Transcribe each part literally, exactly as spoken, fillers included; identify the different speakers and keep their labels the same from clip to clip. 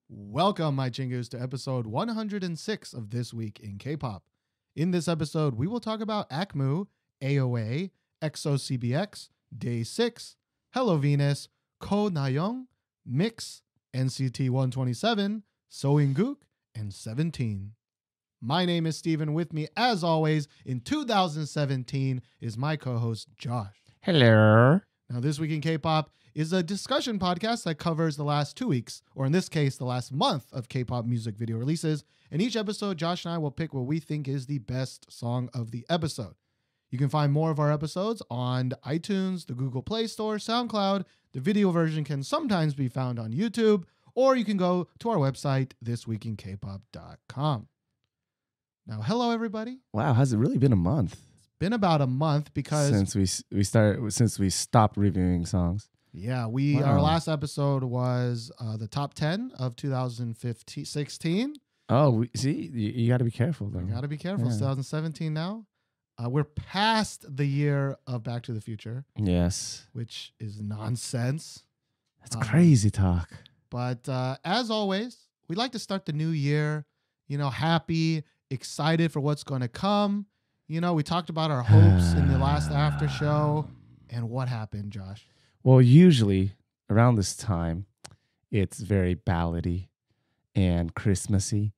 Speaker 1: Welcome, my chingus, to episode one hundred six of This Week in K-Pop. In this episode, we will talk about A K M U, A O A, E X O C B X, Day six, Hello Venus, Ko Nayoung, Mixx, N C T one twenty-seven, Seo In Guk, and seventeen. My name is Steven. With me, as always, in two thousand seventeen is my co-host, Josh.
Speaker 2: Hello.
Speaker 1: Now, This Week in K-Pop is a discussion podcast that covers the last two weeks, or in this case, the last month of K-pop music video releases. In each episode, Josh and I will pick what we think is the best song of the episode. You can find more of our episodes on iTunes, the Google Play Store, SoundCloud. The video version can sometimes be found on YouTube, or you can go to our website, this week in k pop dot com. Now, hello, everybody.
Speaker 2: Wow, has it really been a month?
Speaker 1: Been about a month because
Speaker 2: since we we started since we stopped reviewing songs.
Speaker 1: Yeah, we
Speaker 2: Wow.
Speaker 1: our last episode was uh, the top ten of two thousand sixteen.
Speaker 2: Oh, we, see, you, you got to be careful though.
Speaker 1: You got to be careful. It's
Speaker 2: Yeah.
Speaker 1: twenty seventeen now. Uh, we're past the year of Back to the Future,
Speaker 2: Yes,
Speaker 1: which is nonsense.
Speaker 2: that's
Speaker 1: Um,
Speaker 2: crazy talk.
Speaker 1: But uh, as always, we like to start the new year, you know, happy, excited for what's going to come. You know, we talked about our hopes in the last after show, and what happened, Josh?
Speaker 2: Well, usually around this time, it's very ballady and Christmassy,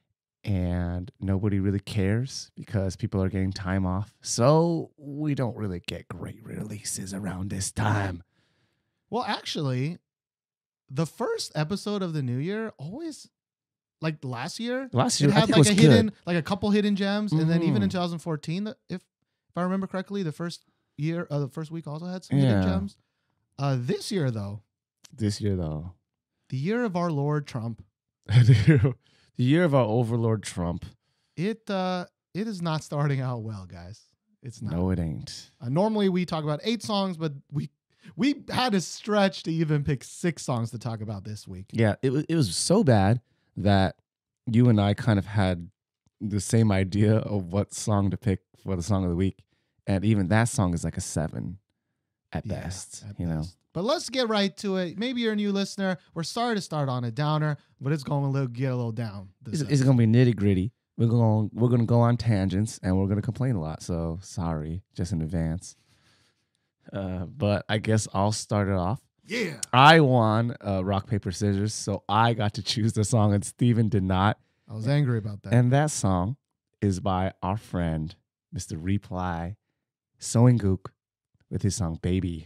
Speaker 2: and nobody really cares because people are getting time off. So we don't really get great releases around this time.
Speaker 1: Well, actually, the first episode of the new year always, like last year,
Speaker 2: Last year,
Speaker 1: it
Speaker 2: I
Speaker 1: had
Speaker 2: think
Speaker 1: like
Speaker 2: it
Speaker 1: a
Speaker 2: was
Speaker 1: hidden,
Speaker 2: good.
Speaker 1: like a couple hidden gems, and then even in
Speaker 2: Mhm.
Speaker 1: two thousand fourteen, the- if if I remember correctly, the first year, uh, the first week also had some hidden
Speaker 2: Yeah.
Speaker 1: gems. Uh, this year, though,
Speaker 2: This year, though.
Speaker 1: the year of our Lord Trump,
Speaker 2: The year of our overlord Trump.
Speaker 1: it uh, it is not starting out well, guys. It's not.
Speaker 2: No, it ain't.
Speaker 1: Uh, normally we talk about eight songs, but we we had to stretch to even pick six songs to talk about this week.
Speaker 2: Yeah, it was it was so bad that you and I kind of had the same idea of what song to pick for the song of the week, and even that song is like a seven at
Speaker 1: Yeah,
Speaker 2: best.
Speaker 1: at
Speaker 2: you know,
Speaker 1: best. But let's get right to it. Maybe you're a new listener. We're sorry to start on a downer, but it's going to little, get a little down. This
Speaker 2: it's, it's gonna be nitty gritty. We're going we're gonna go on tangents and we're gonna complain a lot. So sorry, just in advance. Uh, but I guess I'll start it off.
Speaker 1: Yeah.
Speaker 2: I won uh, rock paper scissors, so I got to choose the song, and Steven did not.
Speaker 1: I was angry about that.
Speaker 2: And that song is by our friend, Mister Reply, Seo In Guk, with his song Baby.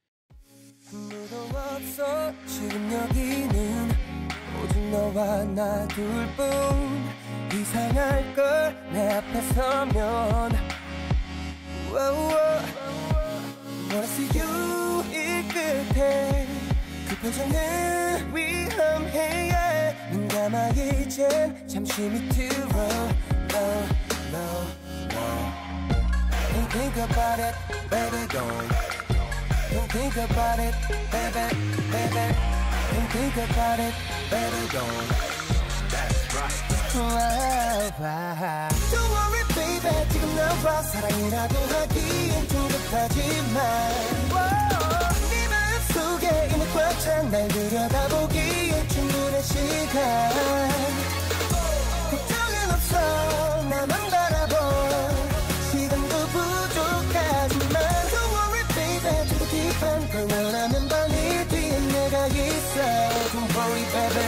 Speaker 3: 무더웠어 지금 여기는 오직 너와 나 둘뿐 이상할걸 내 앞에 서면 Wanna see you 이 끝에 그 표정은 위험해 눈 감아 이젠 잠시 밑으로 Low, low, low Don't think about it, baby, don't Don't think about it, baby, baby. Don't think about it, baby, don't. That's right. Wow, wow. Don't worry, baby. 지금 너와 사랑이라도 하기엔 좀 급하지만. 네 마음속에 이미 꽉 찬 날 들여다보기엔 충분한 시간. 걱정은 없어, 나만 바라보. 시간도 부족하지만. 걸 원하면 빨리 뒤에 내가 있어 Don't worry baby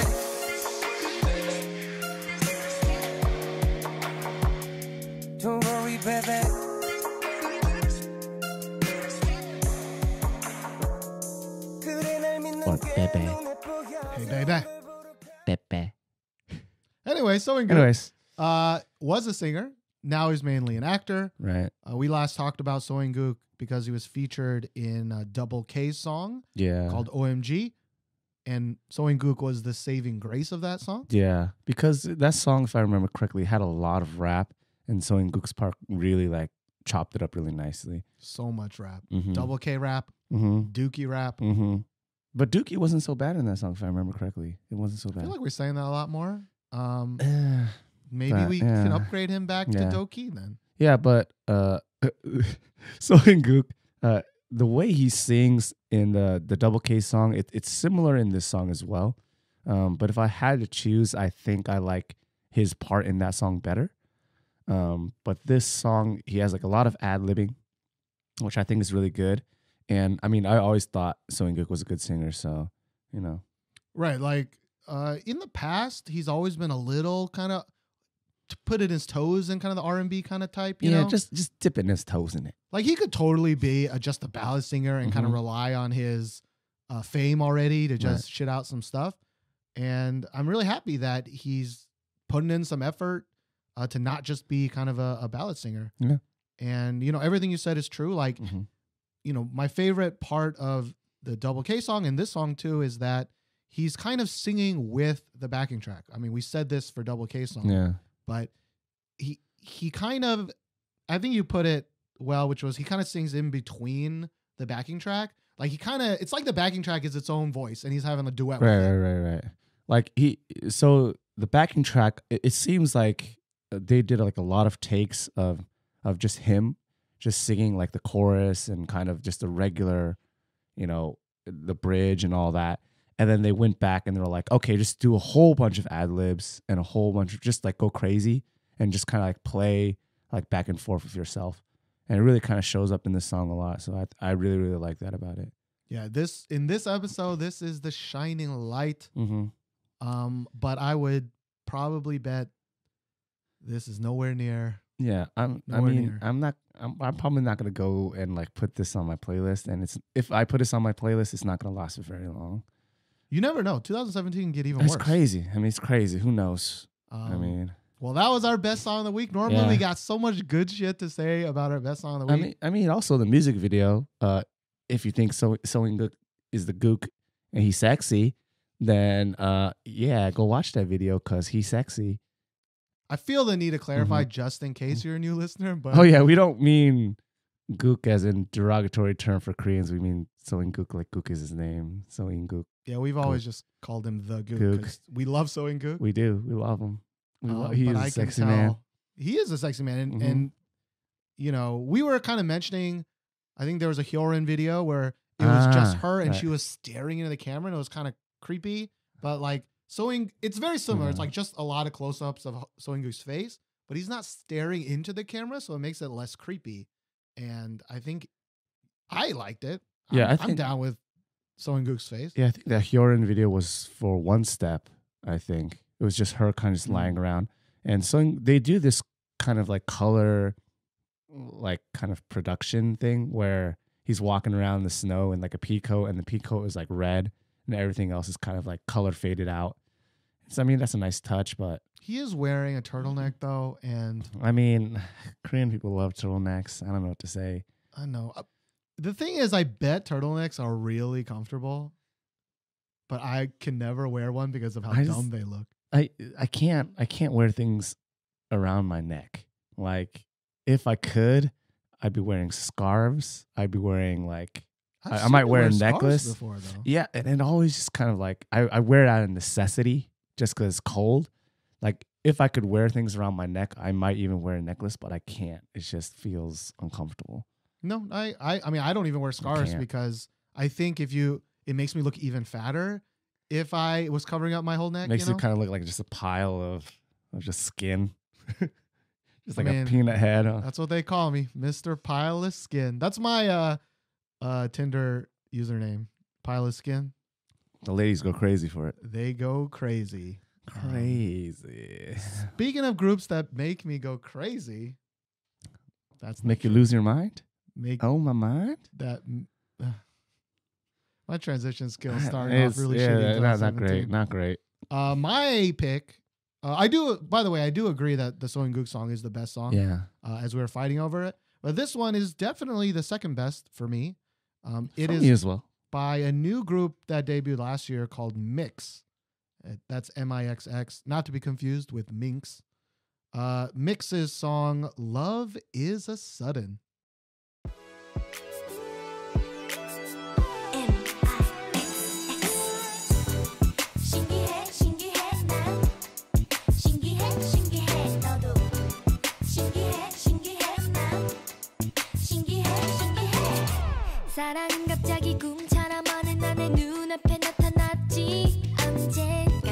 Speaker 3: Don't worry baby 그래 날 믿는
Speaker 2: Or
Speaker 3: 게
Speaker 2: Bebe.
Speaker 3: 눈에 보여
Speaker 1: Hey, baby.
Speaker 2: Pepe.
Speaker 1: Anyway, Seo In Guk
Speaker 2: Anyways,
Speaker 1: uh, was a singer. Now he's mainly an actor.
Speaker 2: right?
Speaker 1: Uh, we last talked about Seo In Guk because he was featured in a Double K's song
Speaker 2: Yeah.
Speaker 1: called O M G. And Seo In Guk was the saving grace of that song.
Speaker 2: Yeah, because that song, if I remember correctly, had a lot of rap, and Seo In Guk's part really like chopped it up really nicely.
Speaker 1: So much rap.
Speaker 2: Mhm.
Speaker 1: Double K rap,
Speaker 2: Mm-hmm.
Speaker 1: Dookie rap.
Speaker 2: Mm-hmm. But Dookie wasn't so bad in that song, if I remember correctly. It wasn't so
Speaker 1: I
Speaker 2: bad.
Speaker 1: feel like we're saying that a lot more. Um,
Speaker 2: Eh,
Speaker 1: maybe
Speaker 2: But,
Speaker 1: we
Speaker 2: yeah.
Speaker 1: can upgrade him back
Speaker 2: Yeah.
Speaker 1: to Dookie then.
Speaker 2: yeah, but uh, Seo In Guk, uh, the way he sings in the the Double K song, it, it's similar in this song as well. Um, but if I had to choose, I think I like his part in that song better. Um, but this song, he has like a lot of ad-libbing, which I think is really good. And I mean, I always thought Seo In Guk was a good singer, so you know.
Speaker 1: Right, like uh, in the past, he's always been a little kind of to put it his toes in kind of the R and B kind of type. You
Speaker 2: yeah,
Speaker 1: know?
Speaker 2: just just dipping his toes in it.
Speaker 1: Like he could totally be a, just a ballad singer and
Speaker 2: Mhm.
Speaker 1: kind of rely on his uh, fame already to just
Speaker 2: Right.
Speaker 1: shit out some stuff. And I'm really happy that he's putting in some effort uh, to not just be kind of a, a ballad singer.
Speaker 2: Yeah.
Speaker 1: And you know, everything you said is true. Like,
Speaker 2: Mm-hmm.
Speaker 1: you know, my favorite part of the Double K song and this song too is that he's kind of singing with the backing track. I mean, we said this for Double K song,
Speaker 2: Yeah.
Speaker 1: but he he kind of, I think you put it well, which was he kind of sings in between the backing track. Like he kind of, it's like the backing track is its own voice and he's having a duet
Speaker 2: Right,
Speaker 1: with it.
Speaker 2: right, right, right. Like he, so the backing track, it, it seems like they did like a lot of takes of of just him, just singing like the chorus and kind of just a regular, you know, the bridge and all that. And then they went back and they were like, okay, just do a whole bunch of ad libs and a whole bunch of just like go crazy and just kind of like play like back and forth with yourself. And it really kind of shows up in this song a lot. So I I really, really like that about it.
Speaker 1: Yeah, this in this episode, this is the shining light.
Speaker 2: Mm-hmm.
Speaker 1: Um, but I would probably bet this is nowhere near.
Speaker 2: Yeah, I'm.
Speaker 1: Nowhere
Speaker 2: I mean,
Speaker 1: near.
Speaker 2: I'm not. I'm, I'm probably not gonna go and like put this on my playlist. And it's if I put this on my playlist, it's not gonna last for very long.
Speaker 1: You never know. twenty seventeen can get even
Speaker 2: It's
Speaker 1: worse.
Speaker 2: crazy. I mean, it's crazy. Who knows?
Speaker 1: Um,
Speaker 2: I mean,
Speaker 1: well, that was our best song of the week. Normally,
Speaker 2: Yeah.
Speaker 1: we got so much good shit to say about our best song of the
Speaker 2: I
Speaker 1: week.
Speaker 2: mean, I mean, also the music video. Uh, if you think so, Seo In Guk is the Gook and he's sexy, then uh, yeah, go watch that video because he's sexy.
Speaker 1: I feel the need to clarify just in case you're a new listener. But
Speaker 2: Oh yeah, we don't mean Gook as in derogatory term for Koreans. We mean Seo In Guk, like Gook is his name. Seo In Guk.
Speaker 1: yeah, we've always just called him the Gook
Speaker 2: Gook.
Speaker 1: because we love Seo In Guk.
Speaker 2: We do. We love him. We
Speaker 1: Um,
Speaker 2: love, he
Speaker 1: but
Speaker 2: is
Speaker 1: I
Speaker 2: a
Speaker 1: can
Speaker 2: sexy
Speaker 1: tell
Speaker 2: man.
Speaker 1: he is a sexy man, and,
Speaker 2: Mhm.
Speaker 1: and you know, we were kind of mentioning. I think there was a Hyorin video where it was just
Speaker 2: Ah,
Speaker 1: her and
Speaker 2: right.
Speaker 1: she was staring into the camera, and it was kind of creepy. But like Seo In, it's very similar. It's
Speaker 2: Yeah.
Speaker 1: like just a lot of close-ups of Seo In Guk's face, but he's not staring into the camera, so it makes it less creepy. And I think I liked it.
Speaker 2: Yeah,
Speaker 1: I'm,
Speaker 2: I
Speaker 1: I'm
Speaker 2: think-
Speaker 1: down with Seo In Guk's face.
Speaker 2: Yeah, I think that Hyorin video was for One Step. I think it was just her kind of just
Speaker 1: Mm.
Speaker 2: lying around, and so they do this kind of like color, like kind of production thing where he's walking around in the snow in like a pea coat, and the pea coat is like red, and everything else is kind of like color faded out. So I mean, that's a nice touch, but
Speaker 1: He is wearing a turtleneck though, and
Speaker 2: I mean, Korean people love turtlenecks. I don't know what to say.
Speaker 1: I know. Uh, The thing is, I bet turtlenecks are really comfortable, but I can never wear one because of how
Speaker 2: I just-
Speaker 1: dumb they look.
Speaker 2: I I can't I can't wear things around my neck. Like if I could, I'd be wearing scarves. I'd be wearing like
Speaker 1: I've
Speaker 2: I- I
Speaker 1: seen
Speaker 2: might
Speaker 1: you
Speaker 2: wear a
Speaker 1: scarves
Speaker 2: necklace.
Speaker 1: before though.
Speaker 2: yeah, and it always just kind of like I, I wear it out of necessity just because it's cold. Like if I could wear things around my neck, I might even wear a necklace, but I can't. It just feels uncomfortable.
Speaker 1: No, I, I, I mean, I don't even wear scarves
Speaker 2: can't.
Speaker 1: because I think if you, it makes me look even fatter if I was covering up my whole neck.
Speaker 2: Makes
Speaker 1: you know?
Speaker 2: it kind of look like just a pile of, of just skin. Just
Speaker 1: I
Speaker 2: like
Speaker 1: mean,
Speaker 2: a peanut head. huh?
Speaker 1: That's what they call me, Mister Pile of Skin. That's my uh, uh, Tinder username, Pile of Skin.
Speaker 2: The ladies go crazy for it.
Speaker 1: They go crazy. Um,
Speaker 2: Crazy.
Speaker 1: Speaking of groups that make me go crazy, that's not
Speaker 2: Make you
Speaker 1: true.
Speaker 2: lose your mind?
Speaker 1: make
Speaker 2: Oh, my mind?
Speaker 1: that. Uh, my transition skills starting
Speaker 2: It's-
Speaker 1: off really
Speaker 2: yeah,
Speaker 1: shitty. in
Speaker 2: not, not great.
Speaker 1: twenty seventeen.
Speaker 2: Not great.
Speaker 1: Uh, my pick. Uh, I do. By the way, I do agree that the Seo In Guk song is the best song.
Speaker 2: Yeah.
Speaker 1: Uh, as we were fighting over it, but this one is definitely the second best for me. Um, it
Speaker 2: For
Speaker 1: is
Speaker 2: me as well.
Speaker 1: by a new group that debuted last year called Mixx. Uh, That's M I X X, not to be confused with Minx. Uh, Mixx's song "Love Is a Sudden."
Speaker 4: 신기해 신기해 난 신기해 신기해 너도 신기해 신기해 난 신기해 신기해 사랑은 갑자기 꿈처럼 어느 날 내 눈앞에 나타났지 언젠가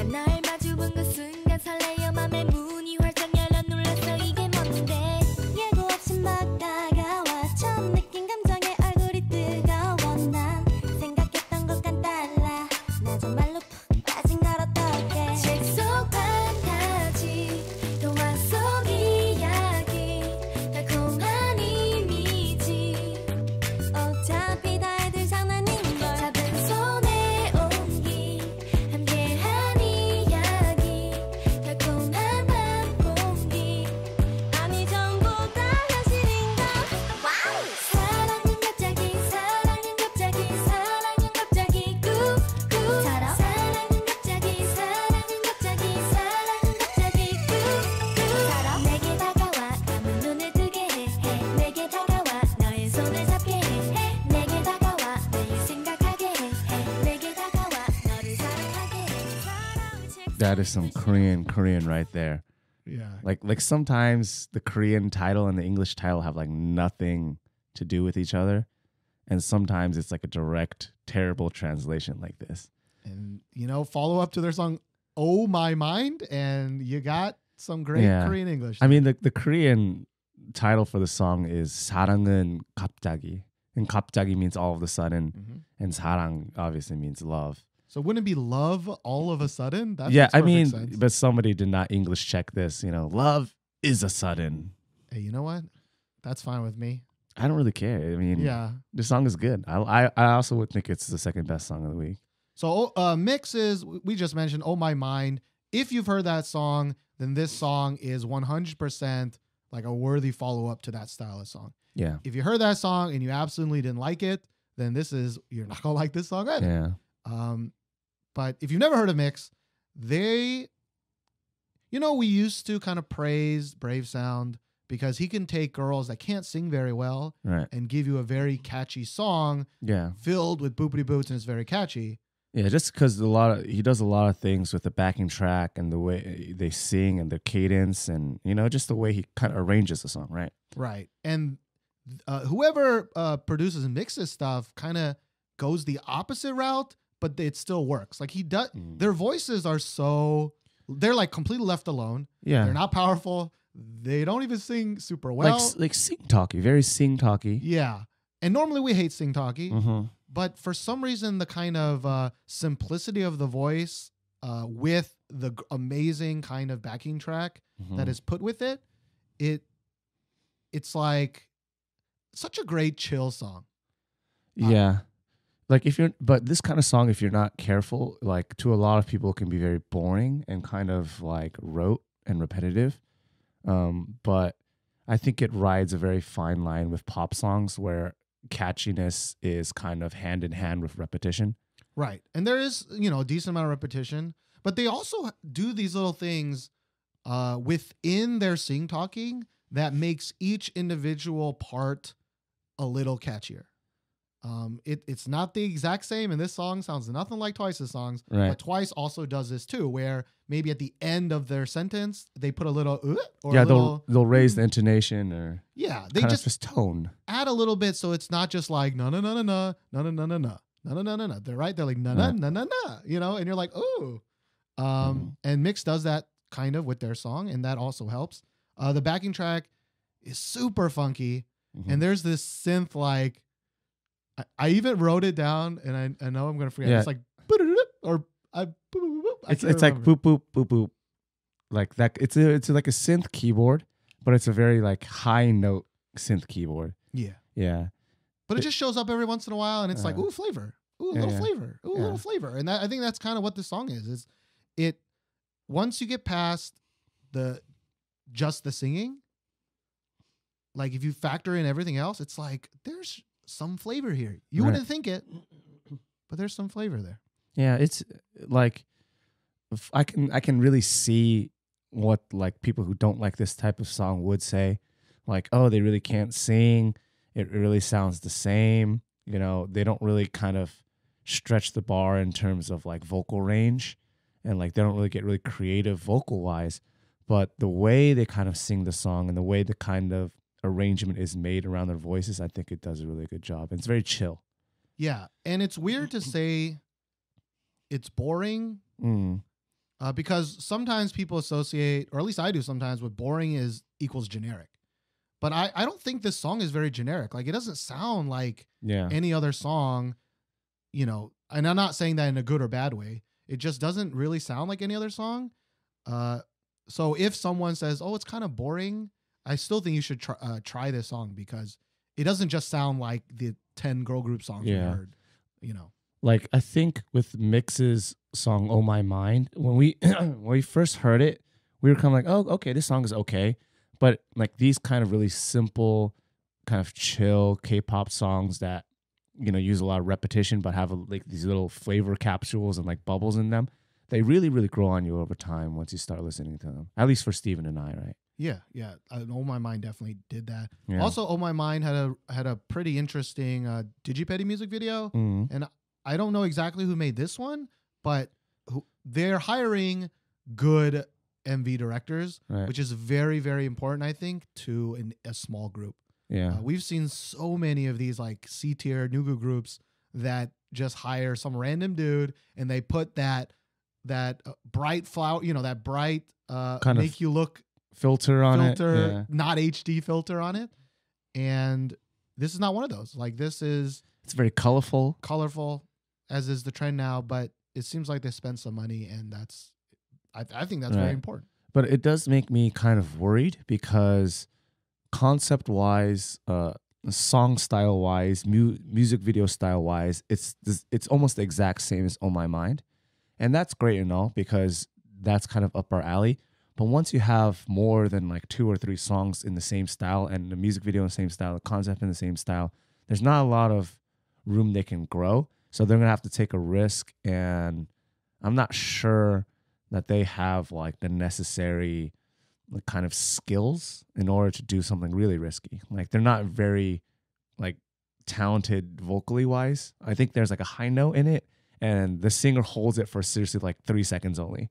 Speaker 2: That is some Korean Korean right there.
Speaker 1: Yeah.
Speaker 2: Like like sometimes the Korean title and the English title have like nothing to do with each other, and sometimes it's like a direct terrible translation like this.
Speaker 1: And, you know, follow up to their song, Oh My Mind, and you got some great
Speaker 2: Yeah.
Speaker 1: Korean English.
Speaker 2: I mean, the, the Korean title for the song is 사랑은 갑자기. And 갑자기 means all of a sudden,
Speaker 1: Mhm.
Speaker 2: and 사랑 obviously means love.
Speaker 1: So wouldn't it be love all of a sudden? That
Speaker 2: yeah,
Speaker 1: makes
Speaker 2: I
Speaker 1: perfect
Speaker 2: mean,
Speaker 1: sense.
Speaker 2: but somebody did not English check this. You know, love is a sudden.
Speaker 1: Hey, you know what? That's fine with me.
Speaker 2: I don't really care. I mean,
Speaker 1: Yeah.
Speaker 2: the song is good. I, I I also would think it's the second best song of the week.
Speaker 1: So uh, Mixx is, we just mentioned, Oh My Mind. If you've heard that song, then this song is one hundred percent like a worthy follow-up to that style of song.
Speaker 2: Yeah,
Speaker 1: If you heard that song and you absolutely didn't like it, then this is, you're not going to like this song either.
Speaker 2: yeah,
Speaker 1: Um, but if you've never heard of Mixx, they, you know, we used to kind of praise Brave Sound because he can take girls that can't sing very well
Speaker 2: right.
Speaker 1: and give you a very catchy song
Speaker 2: Yeah,
Speaker 1: filled with boopity boots and it's very catchy.
Speaker 2: yeah. Just because a lot of he does a lot of things with the backing track and the way they sing and the cadence and you know just the way he kind of arranges the song, right?
Speaker 1: Right. And uh, whoever uh, produces and mixes stuff kind of goes the opposite route, but it still works. Like he does,
Speaker 2: Mm.
Speaker 1: their voices are so, they're like completely left alone.
Speaker 2: Yeah,
Speaker 1: They're not powerful. They don't even sing super well.
Speaker 2: like like sing talky, very sing talky.
Speaker 1: Yeah. And normally we hate sing talky,
Speaker 2: Mm-hmm.
Speaker 1: but for some reason, the kind of uh, simplicity of the voice uh, with the g- amazing kind of backing track
Speaker 2: Mm-hmm.
Speaker 1: that is put with it, it it's like such a great chill song. Uh,
Speaker 2: Yeah. Like if you're, but this kind of song, if you're not careful, like to a lot of people can be very boring and kind of like rote and repetitive. Um, but I think it rides a very fine line with pop songs where catchiness is kind of hand in hand with repetition.
Speaker 1: Right. And there is, you know, a decent amount of repetition, but they also do these little things uh, within their sing talking that makes each individual part a little catchier. Um, it, it's not the exact same, and this song sounds nothing like Twice's songs,
Speaker 2: Right.
Speaker 1: but Twice also does this too, where maybe at the end of their sentence, they put a little, uh, or
Speaker 2: yeah,
Speaker 1: a little,
Speaker 2: they'll they'll raise the intonation or
Speaker 1: yeah, they
Speaker 2: kind
Speaker 1: just
Speaker 2: of just tone.
Speaker 1: add a little bit so it's not just like na na na na na na na na na na na na na na. They're right. They're like na na
Speaker 2: Right.
Speaker 1: na na na. You know, and you're like, ooh. Um,
Speaker 2: Mhm.
Speaker 1: and Mixx does that kind of with their song, and that also helps. Uh, the backing track is super funky,
Speaker 2: Mhm.
Speaker 1: and there's this synth like. I, I even wrote it down, and I, I know I'm gonna forget.
Speaker 2: Yeah.
Speaker 1: It's like or I. I
Speaker 2: It's
Speaker 1: can't
Speaker 2: it's like
Speaker 1: remember.
Speaker 2: boop boop boop boop, like that. It's a it's like a synth keyboard, but it's a very like high note synth keyboard.
Speaker 1: Yeah,
Speaker 2: Yeah,
Speaker 1: but it
Speaker 2: It-
Speaker 1: just shows up every once in a while, and it's like
Speaker 2: Uh,
Speaker 1: ooh flavor, ooh a
Speaker 2: yeah,
Speaker 1: little
Speaker 2: yeah.
Speaker 1: flavor, ooh a
Speaker 2: Yeah.
Speaker 1: little flavor, and that, I think that's kind of what this song is. Is it once you get past the just the singing, like if you factor in everything else, it's like there's some flavor here. You
Speaker 2: Right.
Speaker 1: wouldn't think it, but there's some flavor there.
Speaker 2: yeah. It's like f- I can I can really see what like people who don't like this type of song would say, like, oh, they really can't sing. It really sounds the same. You know, they don't really kind of stretch the bar in terms of like vocal range, and like they don't really get really creative vocal wise. But the way they kind of sing the song and the way the kind of arrangement is made around their voices, I think it does a really good job. And it's very chill.
Speaker 1: Yeah, and it's weird to say it's boring
Speaker 2: Mm.
Speaker 1: uh, because sometimes people associate, or at least I do sometimes, with boring is equals generic. But I, I don't think this song is very generic. Like it doesn't sound like
Speaker 2: Yeah.
Speaker 1: any other song, you know, and I'm not saying that in a good or bad way. It just doesn't really sound like any other song. Uh, so if someone says, oh, it's kind of boring, I still think you should try, uh, try this song because it doesn't just sound like the ten girl group songs we
Speaker 2: Yeah.
Speaker 1: heard, you know.
Speaker 2: Like I think with Mixx's song "Oh My Mind," when we when we first heard it, we were kind of like, "Oh, okay, this song is okay," but like these kind of really simple, kind of chill K-pop songs that you know use a lot of repetition but have a, like these little flavor capsules and like bubbles in them, they really really grow on you over time once you start listening to them. At least for Steven and I, right?
Speaker 1: Yeah, yeah. Uh, Oh My Mind definitely did that.
Speaker 2: Yeah.
Speaker 1: Also, Oh My Mind had a had a pretty interesting uh, Digipedi music video,
Speaker 2: Mhm.
Speaker 1: and I don't know exactly who made this one, but who, they're hiring good M V directors,
Speaker 2: Right.
Speaker 1: which is very, very important, I think, to an, a small group.
Speaker 2: Yeah.
Speaker 1: Uh, we've seen so many of these like C tier Nugu groups that just hire some random dude and they put that that uh, bright flower, you know, that bright uh,
Speaker 2: Kind of
Speaker 1: make you look
Speaker 2: filter on
Speaker 1: filter,
Speaker 2: it. Yeah.
Speaker 1: not H D filter on it. And this is not one of those. Like this is
Speaker 2: It's very colorful.
Speaker 1: colorful, as is the trend now, but it seems like they spent some money, and that's I, I think that's
Speaker 2: Right.
Speaker 1: very important.
Speaker 2: But it does make me kind of worried because concept wise, uh, song style wise, mu- music video style wise, it's it's almost the exact same as On My Mind. And that's great and all because that's kind of up our alley. But once you have more than like two or three songs in the same style and the music video in the same style, the concept in the same style, there's not a lot of room they can grow. So they're going to have to take a risk. And I'm not sure that they have like the necessary like, kind of skills in order to do something really risky. Like they're not very like talented vocally wise. I think there's like a high note in it and the singer holds it for seriously like three seconds only.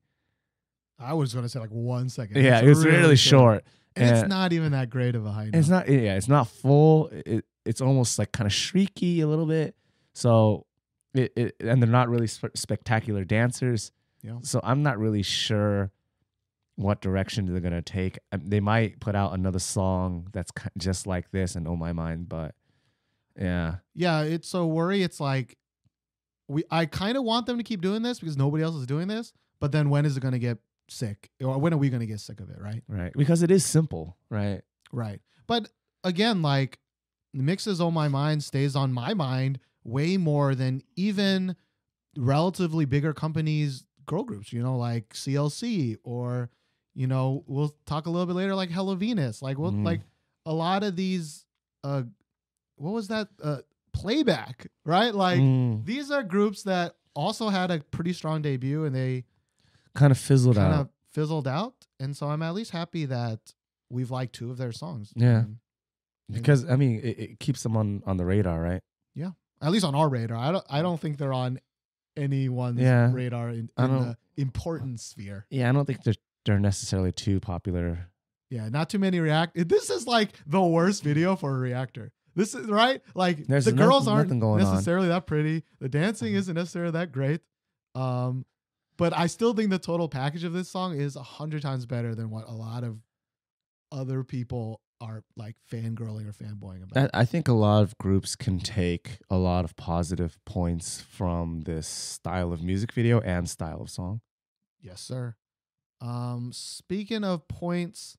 Speaker 1: I was going to say like one second.
Speaker 2: Yeah, it's really, short.
Speaker 1: And,
Speaker 2: And
Speaker 1: it's not even that great of a high note.
Speaker 2: It's not, yeah, it's not full. It, it's almost like kind of shrieky a little bit. So, it, it and they're not really sp- spectacular dancers.
Speaker 1: Yeah.
Speaker 2: So I'm not really sure what direction they're gonna take. Um, They might put out another song that's ki- just like this and On My Mind, but yeah,
Speaker 1: Yeah, it's a worry. It's like we I kind of want them to keep doing this because nobody else is doing this. But then when is it going to get sick? Or when are we going to get sick of it, right?
Speaker 2: right. Because it is simple, right?
Speaker 1: Right. But again, like Mixx's On My Mind stays on my mind way more than even relatively bigger companies' girl groups, you know, like C L C or, you know, we'll talk a little bit later like Hello Venus. Like we'll
Speaker 2: Mm.
Speaker 1: like a lot of these uh what was that? Uh playback, right? Like
Speaker 2: Mm,
Speaker 1: these are groups that also had a pretty strong debut and they
Speaker 2: kind of fizzled
Speaker 1: kind
Speaker 2: out.
Speaker 1: of fizzled out. And so I'm at least happy that we've liked two of their songs.
Speaker 2: Yeah.
Speaker 1: And- and
Speaker 2: Because I mean, it, it keeps them on, on the radar, right?
Speaker 1: at least on our radar. I don't I don't think they're on anyone's
Speaker 2: Yeah.
Speaker 1: radar in,
Speaker 2: I
Speaker 1: in
Speaker 2: don't-
Speaker 1: the important sphere.
Speaker 2: Yeah, I don't think they're they're necessarily too popular.
Speaker 1: Yeah, not too many react. This is like the worst video for a reactor. This is right. Like
Speaker 2: There's
Speaker 1: the
Speaker 2: no-
Speaker 1: girls aren't
Speaker 2: nothing going on.
Speaker 1: necessarily that pretty. The dancing isn't necessarily that great. Um, but I still think the total package of this song is a hundred times better than what a lot of other people are like fangirling or fanboying about.
Speaker 2: I, I think a lot of groups can take a lot of positive points from this style of music video and style of song.
Speaker 1: Yes, sir. Um, speaking of points,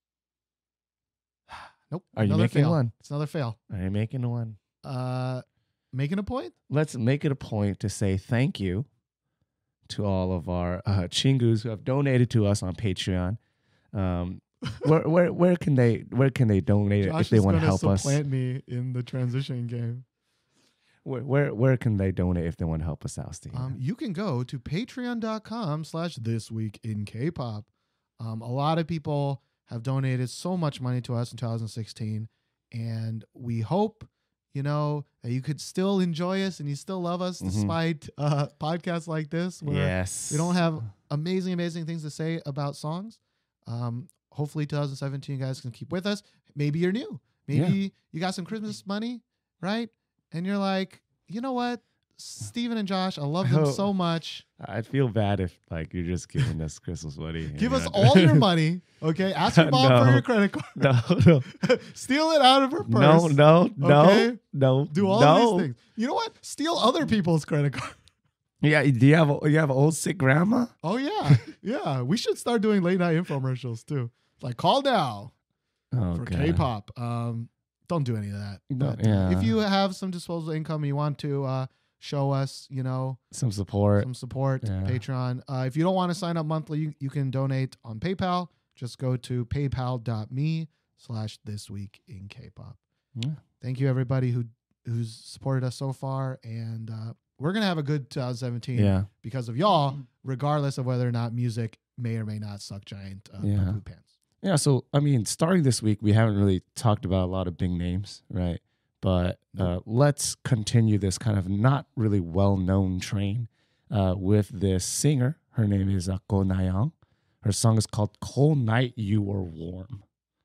Speaker 1: nope.
Speaker 2: Are you
Speaker 1: another
Speaker 2: making
Speaker 1: fail.
Speaker 2: one?
Speaker 1: It's another fail.
Speaker 2: Are you making one?
Speaker 1: Uh, making a point.
Speaker 2: Let's make it a point to say thank you to all of our uh, chingus who have donated to us on Patreon. Um, where where where can they where can they donate it
Speaker 1: Josh
Speaker 2: if they
Speaker 1: is
Speaker 2: want to
Speaker 1: gonna
Speaker 2: help us?
Speaker 1: supplant me in the transition game.
Speaker 2: Where, where where can they donate if they want to help us out, Steve?
Speaker 1: Um, you can go to patreon.com slash this week in K-pop. Um, a lot of people have donated so much money to us in two thousand sixteen, and we hope, you know, that you could still enjoy us and you still love us
Speaker 2: Mhm.
Speaker 1: despite uh, podcasts like this where
Speaker 2: yes,
Speaker 1: we don't have amazing, amazing things to say about songs. Um, hopefully two thousand seventeen, you guys can keep with us. Maybe you're new. Maybe you got some Christmas money, right? And you're like, you know what? Steven and Josh, I love them
Speaker 2: Oh.
Speaker 1: so much.
Speaker 2: I'd feel bad if like you're just giving us Christmas money. and
Speaker 1: Give
Speaker 2: you're
Speaker 1: us
Speaker 2: not-
Speaker 1: all your money, okay? Ask your mom for
Speaker 2: No.
Speaker 1: your credit card.
Speaker 2: no, no,
Speaker 1: Steal it out of her purse.
Speaker 2: no, no, no,
Speaker 1: Okay?
Speaker 2: no.
Speaker 1: Do all
Speaker 2: no.
Speaker 1: these things. You know what? Steal other people's credit card.
Speaker 2: Yeah, do you have a, you have an old sick grandma?
Speaker 1: Oh, yeah. Yeah. We should start doing late night infomercials too. Like, call now
Speaker 2: Oh
Speaker 1: for
Speaker 2: God.
Speaker 1: K-pop. Um, don't do any of that.
Speaker 2: No,
Speaker 1: But, uh,
Speaker 2: yeah.
Speaker 1: if you have some disposable income and you want to uh, show us, you know,
Speaker 2: Some support.
Speaker 1: some support,
Speaker 2: Yeah.
Speaker 1: Patreon. Uh, if you don't want to sign up monthly, you, you can donate on PayPal. Just go to paypal.me slash this week in K-pop.
Speaker 2: Yeah.
Speaker 1: Thank you, everybody who who's supported us so far. And uh, we're going to have a good two thousand seventeen
Speaker 2: Yeah.
Speaker 1: because of y'all, regardless of whether or not music may or may not suck giant uh,
Speaker 2: Yeah.
Speaker 1: poop pants.
Speaker 2: Yeah, so I mean, starting this week, we haven't really talked about a lot of big names, right? But uh, let's continue this kind of not really well-known train uh, with this singer. Her name is uh, Go Nayoung. Her song is called Cold Night You Were Warm.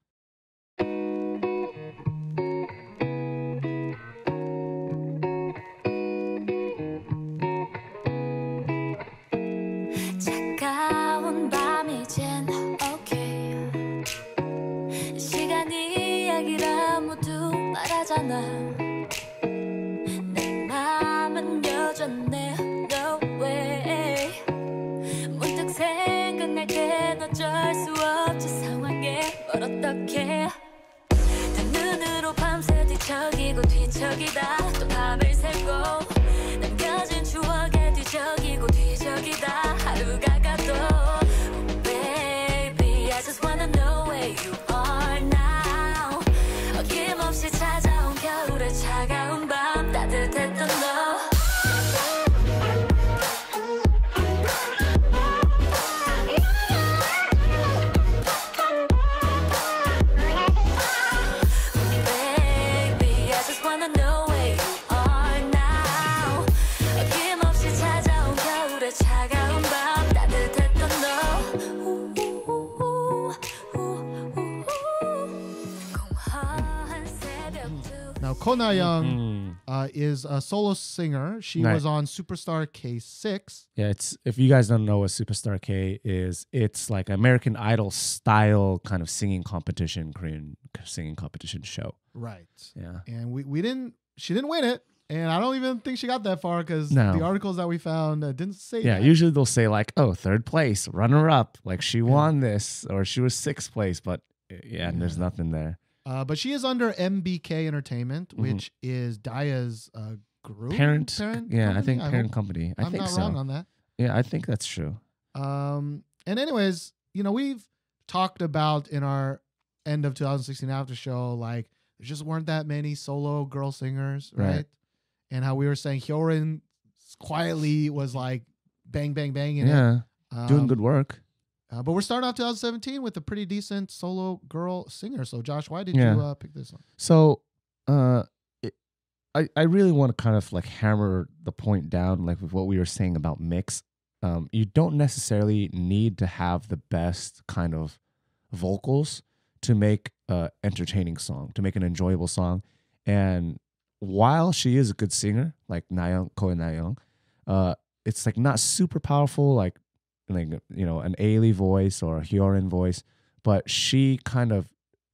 Speaker 4: 차가운 밤이젠 okay 시간이 약이라 모두 말하잖아 내 맘은 여전해 no way 문득 생각날 땐 어쩔 수 없지 상황에 뭘 어떡해 두 눈으로 밤새 뒤척이고 뒤척이다 또 밤을 새고 남겨진 추억에 뒤적이고 뒤적이다 하루가 가도 oh, baby I just wanna know where you are now 어김없이 찾아온 겨울의 차가운 밤 따뜻했던 너 baby I just wanna know where you are now 어김없이 찾아온 겨울의 차가운 밤 따뜻했던 너 공허한 새벽도
Speaker 1: Now, Ko Nayoung
Speaker 2: Mm.
Speaker 1: uh, is a solo singer. She
Speaker 2: Right.
Speaker 1: was on Superstar K six.
Speaker 2: Yeah, it's if you guys don't know what Superstar K is, it's like American Idol style kind of singing competition, Korean singing competition show.
Speaker 1: Right.
Speaker 2: Yeah.
Speaker 1: And we, we didn't, she didn't win it. And I don't even think she got that far because
Speaker 2: No.
Speaker 1: the articles that we found uh, didn't say
Speaker 2: Yeah,
Speaker 1: that.
Speaker 2: usually they'll say like, "Oh, third place, runner up, like she won this or she was sixth place," but uh, yeah, and there's nothing there.
Speaker 1: Uh, but she is under M B K Entertainment,
Speaker 2: Mhm.
Speaker 1: which is Daya's uh, group.
Speaker 2: Parent, yeah, I
Speaker 1: company?
Speaker 2: think parent
Speaker 1: hope
Speaker 2: company. I
Speaker 1: I'm
Speaker 2: think
Speaker 1: not
Speaker 2: so.
Speaker 1: wrong on that.
Speaker 2: Yeah, I think that's true.
Speaker 1: Um, and anyways, you know, we've talked about in our end of twenty sixteen after show, like there just weren't that many solo girl singers, right?
Speaker 2: Right.
Speaker 1: And how we were saying Hyorin quietly was like bang, bang, bang. In
Speaker 2: Yeah,
Speaker 1: it.
Speaker 2: doing
Speaker 1: Um,
Speaker 2: good work.
Speaker 1: Uh, but we're starting off twenty seventeen with a pretty decent solo girl singer. So, Josh, why did
Speaker 2: Yeah.
Speaker 1: you uh, pick this one?
Speaker 2: So, uh, it, I I really want to kind of like hammer the point down, like with what we were saying about Mixx. Um, you don't necessarily need to have the best kind of vocals to make a entertaining song, to make an enjoyable song. And while she is a good singer, like Nayoung, Ko Nayoung, uh, it's like not super powerful, like like you know an A O A voice or a Hyorin voice, but she kind of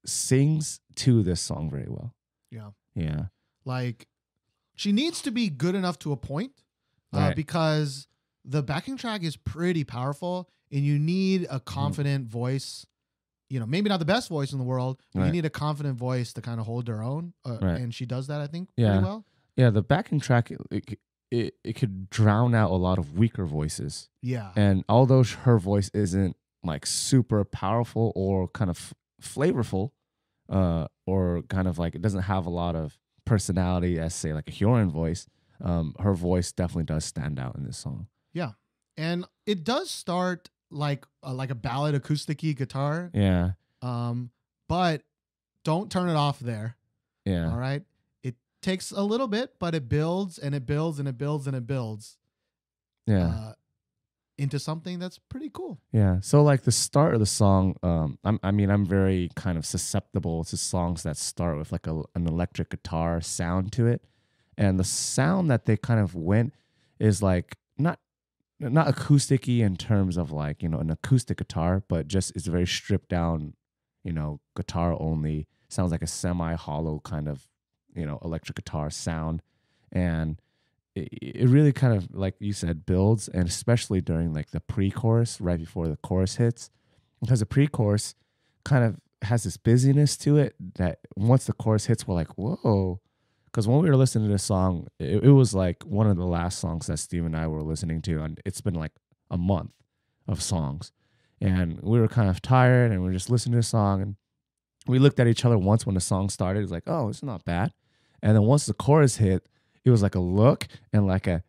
Speaker 2: sings to this song very well.
Speaker 1: Yeah.
Speaker 2: Yeah.
Speaker 1: Like, she needs to be good enough to a point uh,
Speaker 2: Right.
Speaker 1: because the backing track is pretty powerful and you need a confident voice. You know, maybe not the best voice in the world, but you
Speaker 2: Right.
Speaker 1: need a confident voice to kind of hold their own. Uh,
Speaker 2: Right.
Speaker 1: And she does that, I think,
Speaker 2: Yeah.
Speaker 1: pretty well.
Speaker 2: Yeah, the backing track it, it it could drown out a lot of weaker voices.
Speaker 1: Yeah.
Speaker 2: And although sh- her voice isn't like super powerful or kind of flavorful, uh, or kind of like it doesn't have a lot of personality as say like a Hyorin voice, um, her voice definitely does stand out in this song.
Speaker 1: Yeah. And it does start like uh, like a ballad acoustic-y guitar.
Speaker 2: Yeah,
Speaker 1: Um, but don't turn it off there.
Speaker 2: yeah,
Speaker 1: All right. It takes a little bit, but it builds and it builds and it builds and it builds
Speaker 2: yeah.
Speaker 1: uh, into something that's pretty cool.
Speaker 2: Yeah. So like the start of the song, um, I'm, I mean, I'm very kind of susceptible to songs that start with like a, an electric guitar sound to it. And the sound that they kind of went is like not not acoustic-y in terms of like, you know, an acoustic guitar, but just it's very stripped down, you know, guitar only. Sounds like a semi-hollow kind of, you know, electric guitar sound. And it, it really kind of, like you said, builds, and especially during like the pre-chorus, right before the chorus hits, because the pre-chorus kind of has this busyness to it that once the chorus hits, we're like, whoa. Because when we were listening to this song, it, it was like one of the last songs that Steve and I were listening to, and it's been like a month of songs. And we were kind of tired, and we were just listening to the song, and we looked at each other once when the song started. It was like, oh, it's not bad. And then once the chorus hit, it was like a look and like a,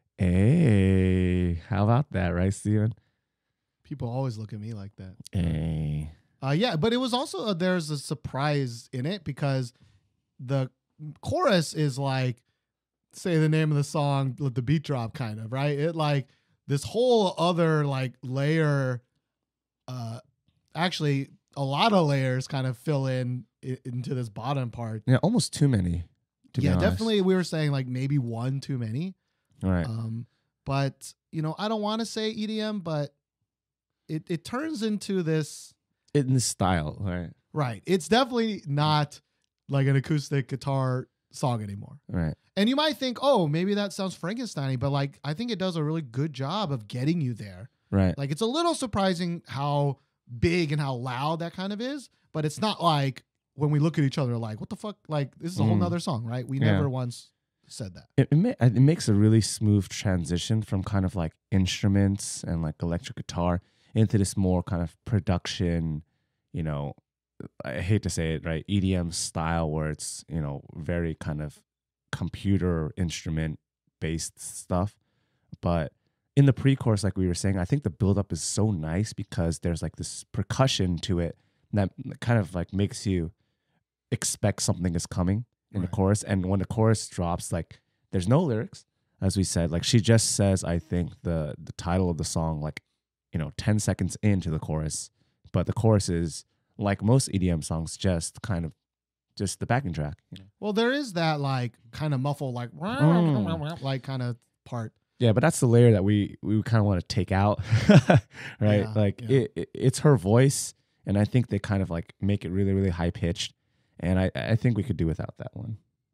Speaker 2: hey, how about that, right, Steven?
Speaker 1: People always look at me like that.
Speaker 2: Hey.
Speaker 1: Uh, yeah, but it was also, uh, there's a surprise in it because the chorus is like, say the name of the song, let the beat drop kind of, right? It like this whole other like layer uh, actually a lot of layers kind of fill in i- into this bottom part.
Speaker 2: Yeah, almost too many. To
Speaker 1: Yeah,
Speaker 2: be honest.
Speaker 1: definitely. We were saying like maybe one too many.
Speaker 2: All right.
Speaker 1: Um, but you know, I don't want to say E D M, but it it turns into this.
Speaker 2: In this style, right?
Speaker 1: Right. It's definitely not like an acoustic guitar song anymore.
Speaker 2: Right.
Speaker 1: And you might think, oh, maybe that sounds Frankenstein-y, but like I think it does a really good job of getting you there.
Speaker 2: Right.
Speaker 1: Like it's a little surprising how big and how loud that kind of is, but it's not like when we look at each other like, what the fuck? Like this is a whole
Speaker 2: Mm.
Speaker 1: nother song, right? We
Speaker 2: Yeah.
Speaker 1: never once said that.
Speaker 2: It, it, ma- it makes a really smooth transition from kind of like instruments and like electric guitar into this more kind of production, you know, I hate to say it, right? E D M style where it's, you know, very kind of computer instrument based stuff. But in the pre-chorus, like we were saying, I think the buildup is so nice because there's like this percussion to it that kind of like makes you expect something is coming in
Speaker 1: Right.
Speaker 2: the chorus. And when the chorus drops, like there's no lyrics, as we said. Like she just says, I think the the title of the song, like, you know, ten seconds into the chorus. But the chorus is, like most E D M songs, just kind of just the backing track. You know?
Speaker 1: Well, there is that like kind of muffle, like
Speaker 2: Mm.
Speaker 1: like kind of part.
Speaker 2: Yeah, but that's the layer that we we kind of want to take out, right?
Speaker 1: Yeah,
Speaker 2: like
Speaker 1: yeah.
Speaker 2: It, it it's her voice, and I think they kind of like make it really really high pitched, and I I think we could do without that one.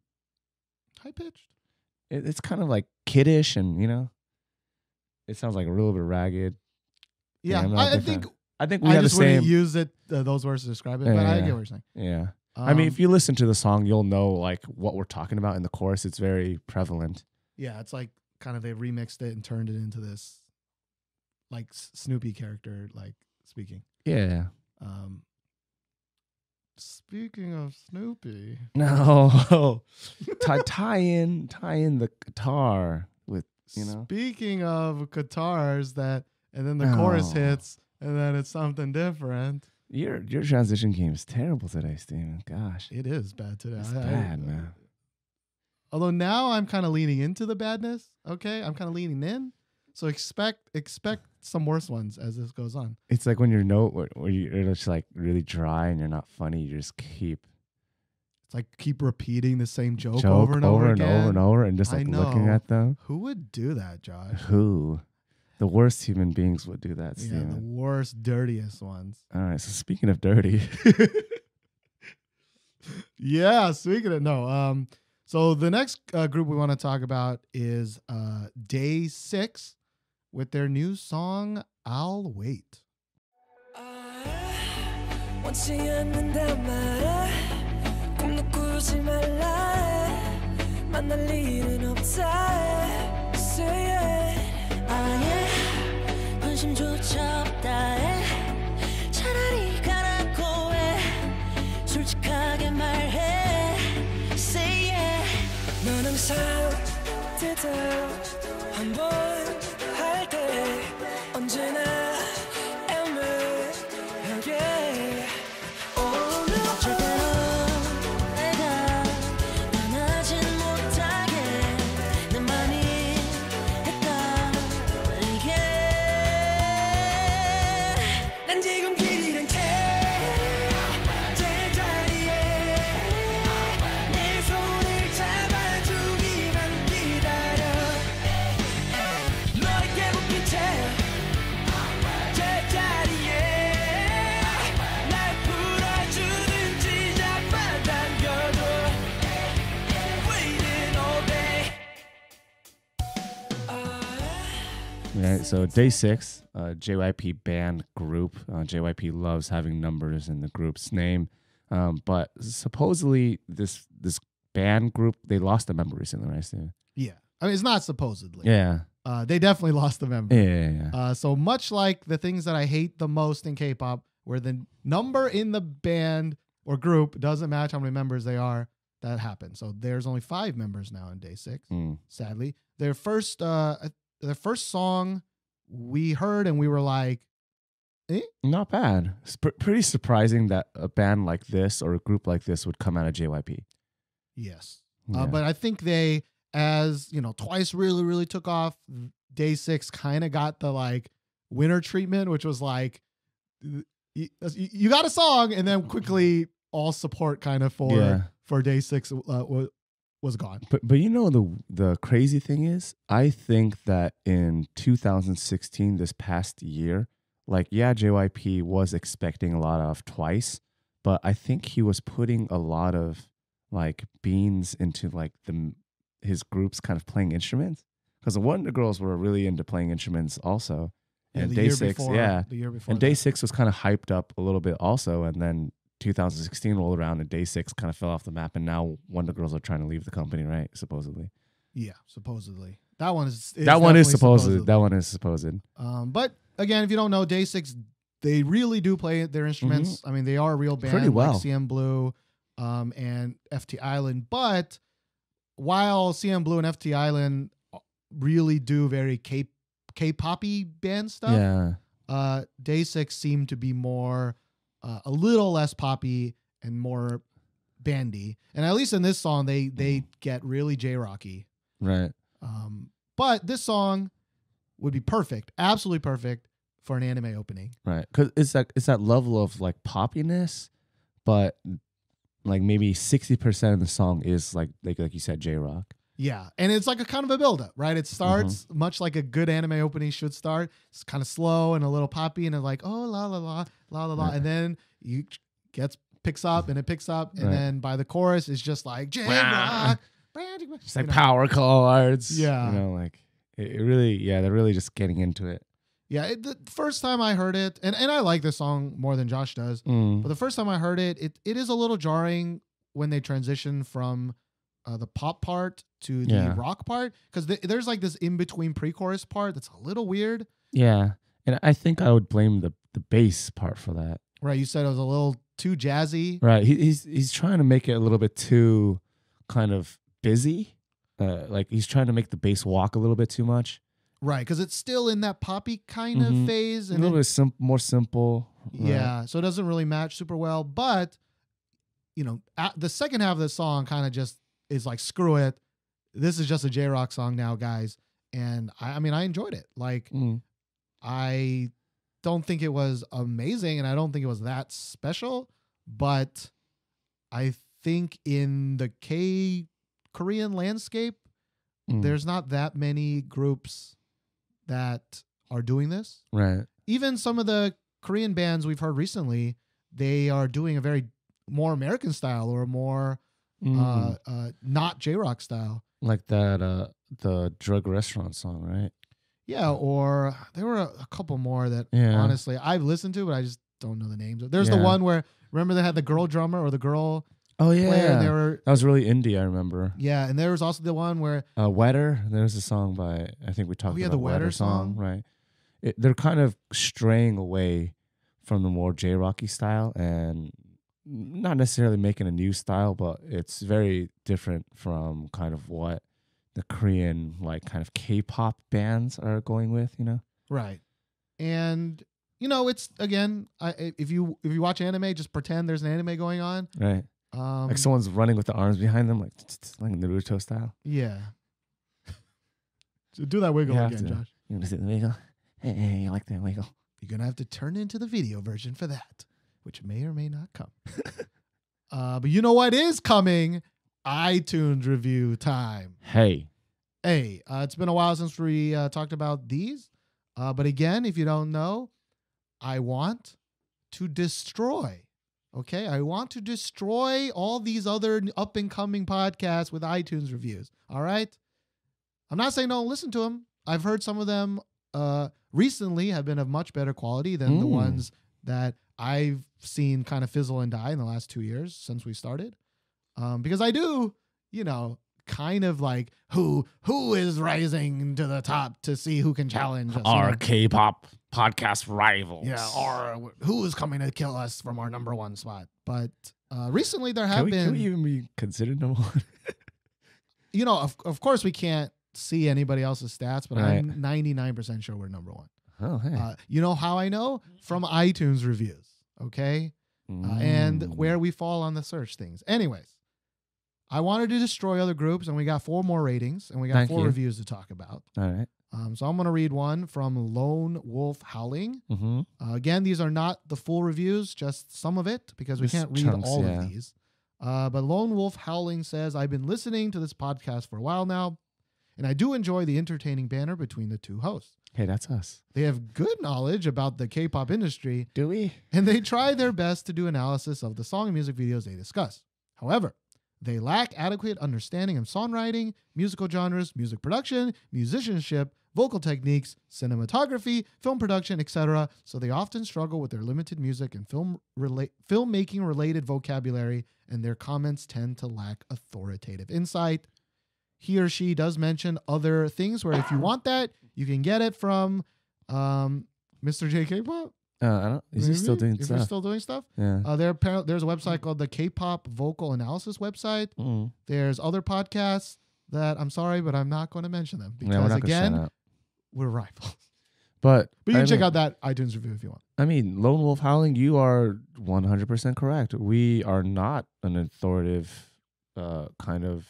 Speaker 1: High pitched.
Speaker 2: It, it's kind of like kiddish, and you know, it sounds like a little bit ragged.
Speaker 1: Yeah,
Speaker 2: I'm not a
Speaker 1: I, I
Speaker 2: big
Speaker 1: think
Speaker 2: fan. I think we
Speaker 1: I
Speaker 2: have the
Speaker 1: just wouldn't
Speaker 2: same.
Speaker 1: use it uh, those words to describe it, but
Speaker 2: Yeah,
Speaker 1: I
Speaker 2: yeah.
Speaker 1: get what you're saying.
Speaker 2: Yeah, I mean,
Speaker 1: Um,
Speaker 2: if you listen to the song, you'll know like what we're talking about in the chorus. It's very prevalent.
Speaker 1: yeah, it's like kind of they remixed it and turned it into this like S- Snoopy character, like speaking.
Speaker 2: Yeah.
Speaker 1: Um, speaking of Snoopy,
Speaker 2: No, tie, tie in, tie in the guitar with, you know.
Speaker 1: speaking of guitars, that and then the chorus
Speaker 2: Oh.
Speaker 1: hits, and then it's something different.
Speaker 2: Your your transition game is terrible today, Steven. Gosh,
Speaker 1: It is bad today.
Speaker 2: it's
Speaker 1: I- I-
Speaker 2: bad, man.
Speaker 1: Although now I'm kind of leaning into the badness. Okay, I'm kind of leaning in. So expect expect some worse ones as this goes on.
Speaker 2: It's like when your note where, where you're just like really dry and you're not funny. You just keep
Speaker 1: It's like keep repeating the same joke,
Speaker 2: joke
Speaker 1: over and over,
Speaker 2: and
Speaker 1: again.
Speaker 2: over and over, and just
Speaker 1: I
Speaker 2: like looking
Speaker 1: know.
Speaker 2: at them.
Speaker 1: Who would do that, Josh?
Speaker 2: Who? The worst human beings would do that,
Speaker 1: Yeah,
Speaker 2: Steven.
Speaker 1: the worst, dirtiest ones.
Speaker 2: All right. So speaking of dirty,
Speaker 1: Yeah, speaking of no, um, so the next uh, group we want to talk about is uh, Day six with their new song "I'll Wait."
Speaker 3: 원치 않는단 말야 꿈도 꾸지 말라 해 만날 일은 없다 해 Say it 아예 관심조차 없다 해 차라리 가라고 해 솔직하게 말해 Say it 넌 항상 뜻대로 한번 할 때 언제나 애매하게 오늘 절대로 내가 변하진 못하게 내 맘이 헷갈리게 난 지금 길 잃은 채 제자리에 내 손을 잡아주기만 기다려 너에게 웃긴 채 제자리에 날 풀어주든지 잡아당겨도 Waiting all day
Speaker 2: right? So Day six, uh, J Y P band group. Uh, J Y P loves having numbers in the group's name, um, but supposedly this this band group they lost a member recently, right? Steven?
Speaker 1: Yeah, I mean it's not supposedly.
Speaker 2: Yeah.
Speaker 1: Uh, they definitely lost the member.
Speaker 2: Yeah. Yeah. yeah.
Speaker 1: Uh, so much like the things that I hate the most in K-pop, where the number in the band or group doesn't match how many members they are, that happens. So there's only five members now in Day six.
Speaker 2: Mm.
Speaker 1: Sadly, their first uh, their first song we heard and we were like,
Speaker 2: Not bad. It's pr- pretty surprising that a band like this or a group like this would come out of J Y P.
Speaker 1: yes.
Speaker 2: Yeah.
Speaker 1: Uh, but I think they, as you know, Twice really really took off. Day six kind of got the like winner treatment, which was like you, you got a song, and then quickly all support kind of for
Speaker 2: Yeah.
Speaker 1: for Day Six uh, was was gone.
Speaker 2: But but you know the the crazy thing is, I think that in two thousand sixteen, this past year, like yeah, J Y P was expecting a lot of Twice, but I think he was putting a lot of like beans into like the his groups kind of playing instruments, because the Wonder Girls were really into playing instruments also,
Speaker 1: Yeah,
Speaker 2: and
Speaker 1: the
Speaker 2: Day
Speaker 1: year
Speaker 2: Six,
Speaker 1: before,
Speaker 2: yeah,
Speaker 1: the year before,
Speaker 2: and Day
Speaker 1: that.
Speaker 2: Six was kind of hyped up a little bit also, and then two thousand sixteen rolled around and Day Six kind of fell off the map, and now Wonder Girls are trying to leave the company, right? Supposedly.
Speaker 1: Yeah, supposedly that one is, is
Speaker 2: That one is
Speaker 1: definitely
Speaker 2: supposed.
Speaker 1: supposedly.
Speaker 2: That one is supposed.
Speaker 1: Um, but again, if you don't know, Day Six, they really do play their instruments. I mean, they are a real band,
Speaker 2: Pretty well.
Speaker 1: like C M Blue, um, and F T Island. But while C M Blue and F T Island really do very K K-poppy band stuff,
Speaker 2: Yeah.
Speaker 1: uh, Day Six seem to be more, uh, a little less poppy and more bandy. And at least in this song, they they get really J-rocky.
Speaker 2: Right.
Speaker 1: Um, but this song would be perfect, absolutely perfect for an anime opening.
Speaker 2: Right. Because it's that it's that level of like poppiness, but like maybe sixty percent of the song is like like like you said, J Rock.
Speaker 1: Yeah, and it's like a kind of a buildup, right? It starts much like a good anime opening should start. It's kind of slow and a little poppy, and it's like, oh, la la la la la la,
Speaker 2: Right.
Speaker 1: and then you gets picks up and it picks up, and
Speaker 2: Right.
Speaker 1: then by the chorus, it's just like J Rock.
Speaker 2: It's like power chords.
Speaker 1: Yeah.
Speaker 2: You know, like it, it really, yeah, they're really just getting into it.
Speaker 1: Yeah, it, the first time I heard it, and, and I like this song more than Josh does,
Speaker 2: Mm.
Speaker 1: but the first time I heard it, it it is a little jarring when they transition from uh, the pop part to the
Speaker 2: Yeah.
Speaker 1: rock part, because th- there's like this in between pre-chorus part that's a little weird.
Speaker 2: Yeah. And I think I would blame the the bass part for that.
Speaker 1: Right, you said it was a little too jazzy.
Speaker 2: Right. He, he's he's trying to make it a little bit too kind of busy. Uh, like he's trying to make the bass walk a little bit too much.
Speaker 1: Right, because it's still in that poppy kind
Speaker 2: Mhm.
Speaker 1: of phase,
Speaker 2: A
Speaker 1: and
Speaker 2: little
Speaker 1: it-
Speaker 2: bit sim- more simple. Right.
Speaker 1: yeah, so it doesn't really match super well. But you know, at the second half of the song kind of just is like, screw it, this is just a J Rock song now, guys. And I, I mean, I enjoyed it. Like,
Speaker 2: Mm.
Speaker 1: I don't think it was amazing, and I don't think it was that special, but I think in the K Korean landscape,
Speaker 2: Mm.
Speaker 1: there's not that many groups that are doing this.
Speaker 2: Right.
Speaker 1: Even some of the Korean bands we've heard recently, they are doing a very more American style or more
Speaker 2: Mm.
Speaker 1: uh, uh, not J-Rock style.
Speaker 2: Like that, uh, the drug restaurant song, right?
Speaker 1: Yeah, or there were a, a couple more that
Speaker 2: Yeah.
Speaker 1: honestly I've listened to, but I just don't know the names. There's the
Speaker 2: Yeah.
Speaker 1: one where, remember they had the girl drummer or the girl
Speaker 2: Oh
Speaker 1: player,
Speaker 2: yeah,
Speaker 1: and they were,
Speaker 2: that was really indie. I remember.
Speaker 1: yeah, and there was also the one where,
Speaker 2: Uh, Wetter. There's a song by I think we talked
Speaker 1: yeah,
Speaker 2: about
Speaker 1: the
Speaker 2: Wetter
Speaker 1: Wetter
Speaker 2: song,
Speaker 1: song.
Speaker 2: right? It, they're kind of straying away from the more J Rocky style and not necessarily making a new style, but it's very different from kind of what the Korean like kind of K-pop bands are going with, you know?
Speaker 1: right, and you know, it's again, I, if you if you watch anime, just pretend there's an anime going on.
Speaker 2: Right.
Speaker 1: Um,
Speaker 2: Like someone's running with the arms behind them, like like Naruto style.
Speaker 1: yeah. So do that wiggle
Speaker 2: You have
Speaker 1: again,
Speaker 2: to.
Speaker 1: Josh.
Speaker 2: You want to see the wiggle? Hey, hey, you like that wiggle?
Speaker 1: You're gonna have to turn into the video version for that, which may or may not come. uh, but you know what is coming? iTunes review time.
Speaker 2: Hey.
Speaker 1: Hey, uh, it's been a while since we uh, talked about these. Uh, but again, if you don't know, I want to destroy. Okay, I want to destroy all these other up and coming podcasts with iTunes reviews. All right, I'm not saying don't listen to them. I've heard some of them uh, recently have been of much better quality than the
Speaker 2: Mm.
Speaker 1: ones that I've seen kind of fizzle and die in the last two years since we started. Um, because I do, you know, kind of like who who is rising to the top to see who can challenge us. you know?
Speaker 2: K-pop podcast rivals.
Speaker 1: Yeah, or who is coming to kill us from our number one spot. But uh, recently there have
Speaker 2: Can we,
Speaker 1: been,
Speaker 2: can we even be considered number one?
Speaker 1: you know, of, of course we can't see anybody else's stats, but
Speaker 2: Right.
Speaker 1: I'm ninety-nine percent sure we're number one.
Speaker 2: Oh, hey.
Speaker 1: Uh, you know how I know? From iTunes reviews, okay? Uh, and
Speaker 2: Mm.
Speaker 1: where we fall on the search things. Anyways, I wanted to destroy other groups, and we got four more ratings, and we got
Speaker 2: Thank
Speaker 1: four
Speaker 2: you.
Speaker 1: reviews to talk about.
Speaker 2: All right.
Speaker 1: Um, so I'm going to read one from Lone Wolf Howling.
Speaker 2: Mm-hmm.
Speaker 1: Uh, again, these are not the full reviews, just some of it, because we
Speaker 2: Just
Speaker 1: can't read
Speaker 2: chunks,
Speaker 1: all
Speaker 2: yeah.
Speaker 1: of these. Uh, but Lone Wolf Howling says, I've been listening to this podcast for a while now, and I do enjoy the entertaining banter between the two hosts.
Speaker 2: Hey, that's us.
Speaker 1: They have good knowledge about the K-pop industry,
Speaker 2: Do we?
Speaker 1: and they try their best to do analysis of the song and music videos they discuss. However, they lack adequate understanding of songwriting, musical genres, music production, musicianship, vocal techniques, cinematography, film production, et cetera. So they often struggle with their limited music and film rela- filmmaking related vocabulary, and their comments tend to lack authoritative insight. He or she does mention other things where if you want that, you can get it from um, Mister J K-pop.
Speaker 2: Uh, I don't. Is he
Speaker 1: Maybe,
Speaker 2: still doing
Speaker 1: if
Speaker 2: stuff?
Speaker 1: you're still doing stuff.
Speaker 2: yeah.
Speaker 1: Uh, there apparently there's a website called the K-pop Vocal Analysis website.
Speaker 2: Mm.
Speaker 1: There's other podcasts that I'm sorry, but I'm not going to mention them
Speaker 2: Yeah, we're
Speaker 1: because
Speaker 2: not gonna shout
Speaker 1: again,
Speaker 2: out.
Speaker 1: we're rivals.
Speaker 2: But
Speaker 1: But you
Speaker 2: I
Speaker 1: can check
Speaker 2: mean-
Speaker 1: out that iTunes review if you want.
Speaker 2: I mean, Lone Wolf Howling, you are one hundred percent correct. We are not an authoritative uh, kind of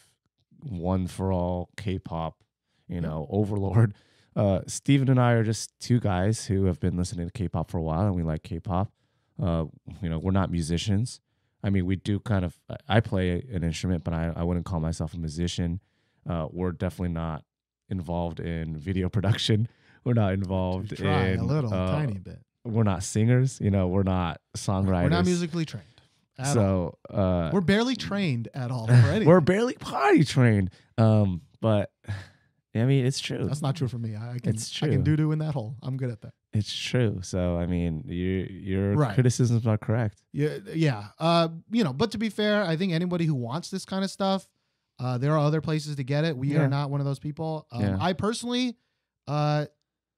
Speaker 2: one for all K-pop, you know, overlord. Uh, Steven and I are just two guys who have been listening to K-pop for a while, and we like K-pop. Uh, you know, we're not musicians. I mean, we do kind of. I play an instrument, but I, I wouldn't call myself a musician. Uh, we're definitely not involved in video production. We're not involved
Speaker 1: We try
Speaker 2: in
Speaker 1: a little,
Speaker 2: uh,
Speaker 1: tiny bit.
Speaker 2: We're not singers. You know, we're not songwriters.
Speaker 1: We're not musically trained. At all.
Speaker 2: So uh,
Speaker 1: We're barely trained at all for anything.
Speaker 2: we're barely party trained. Um, but I mean, it's true.
Speaker 1: That's not true for me. I, I can
Speaker 2: It's
Speaker 1: I can
Speaker 2: true.
Speaker 1: doo doo in that hole. I'm good at that.
Speaker 2: It's true. So I mean, you, your
Speaker 1: Right.
Speaker 2: criticisms are correct.
Speaker 1: Yeah, yeah. Uh, you know, but to be fair, I think anybody who wants this kind of stuff, uh, there are other places to get it. We
Speaker 2: Yeah.
Speaker 1: are not one of those people. Um,
Speaker 2: Yeah.
Speaker 1: I personally, uh,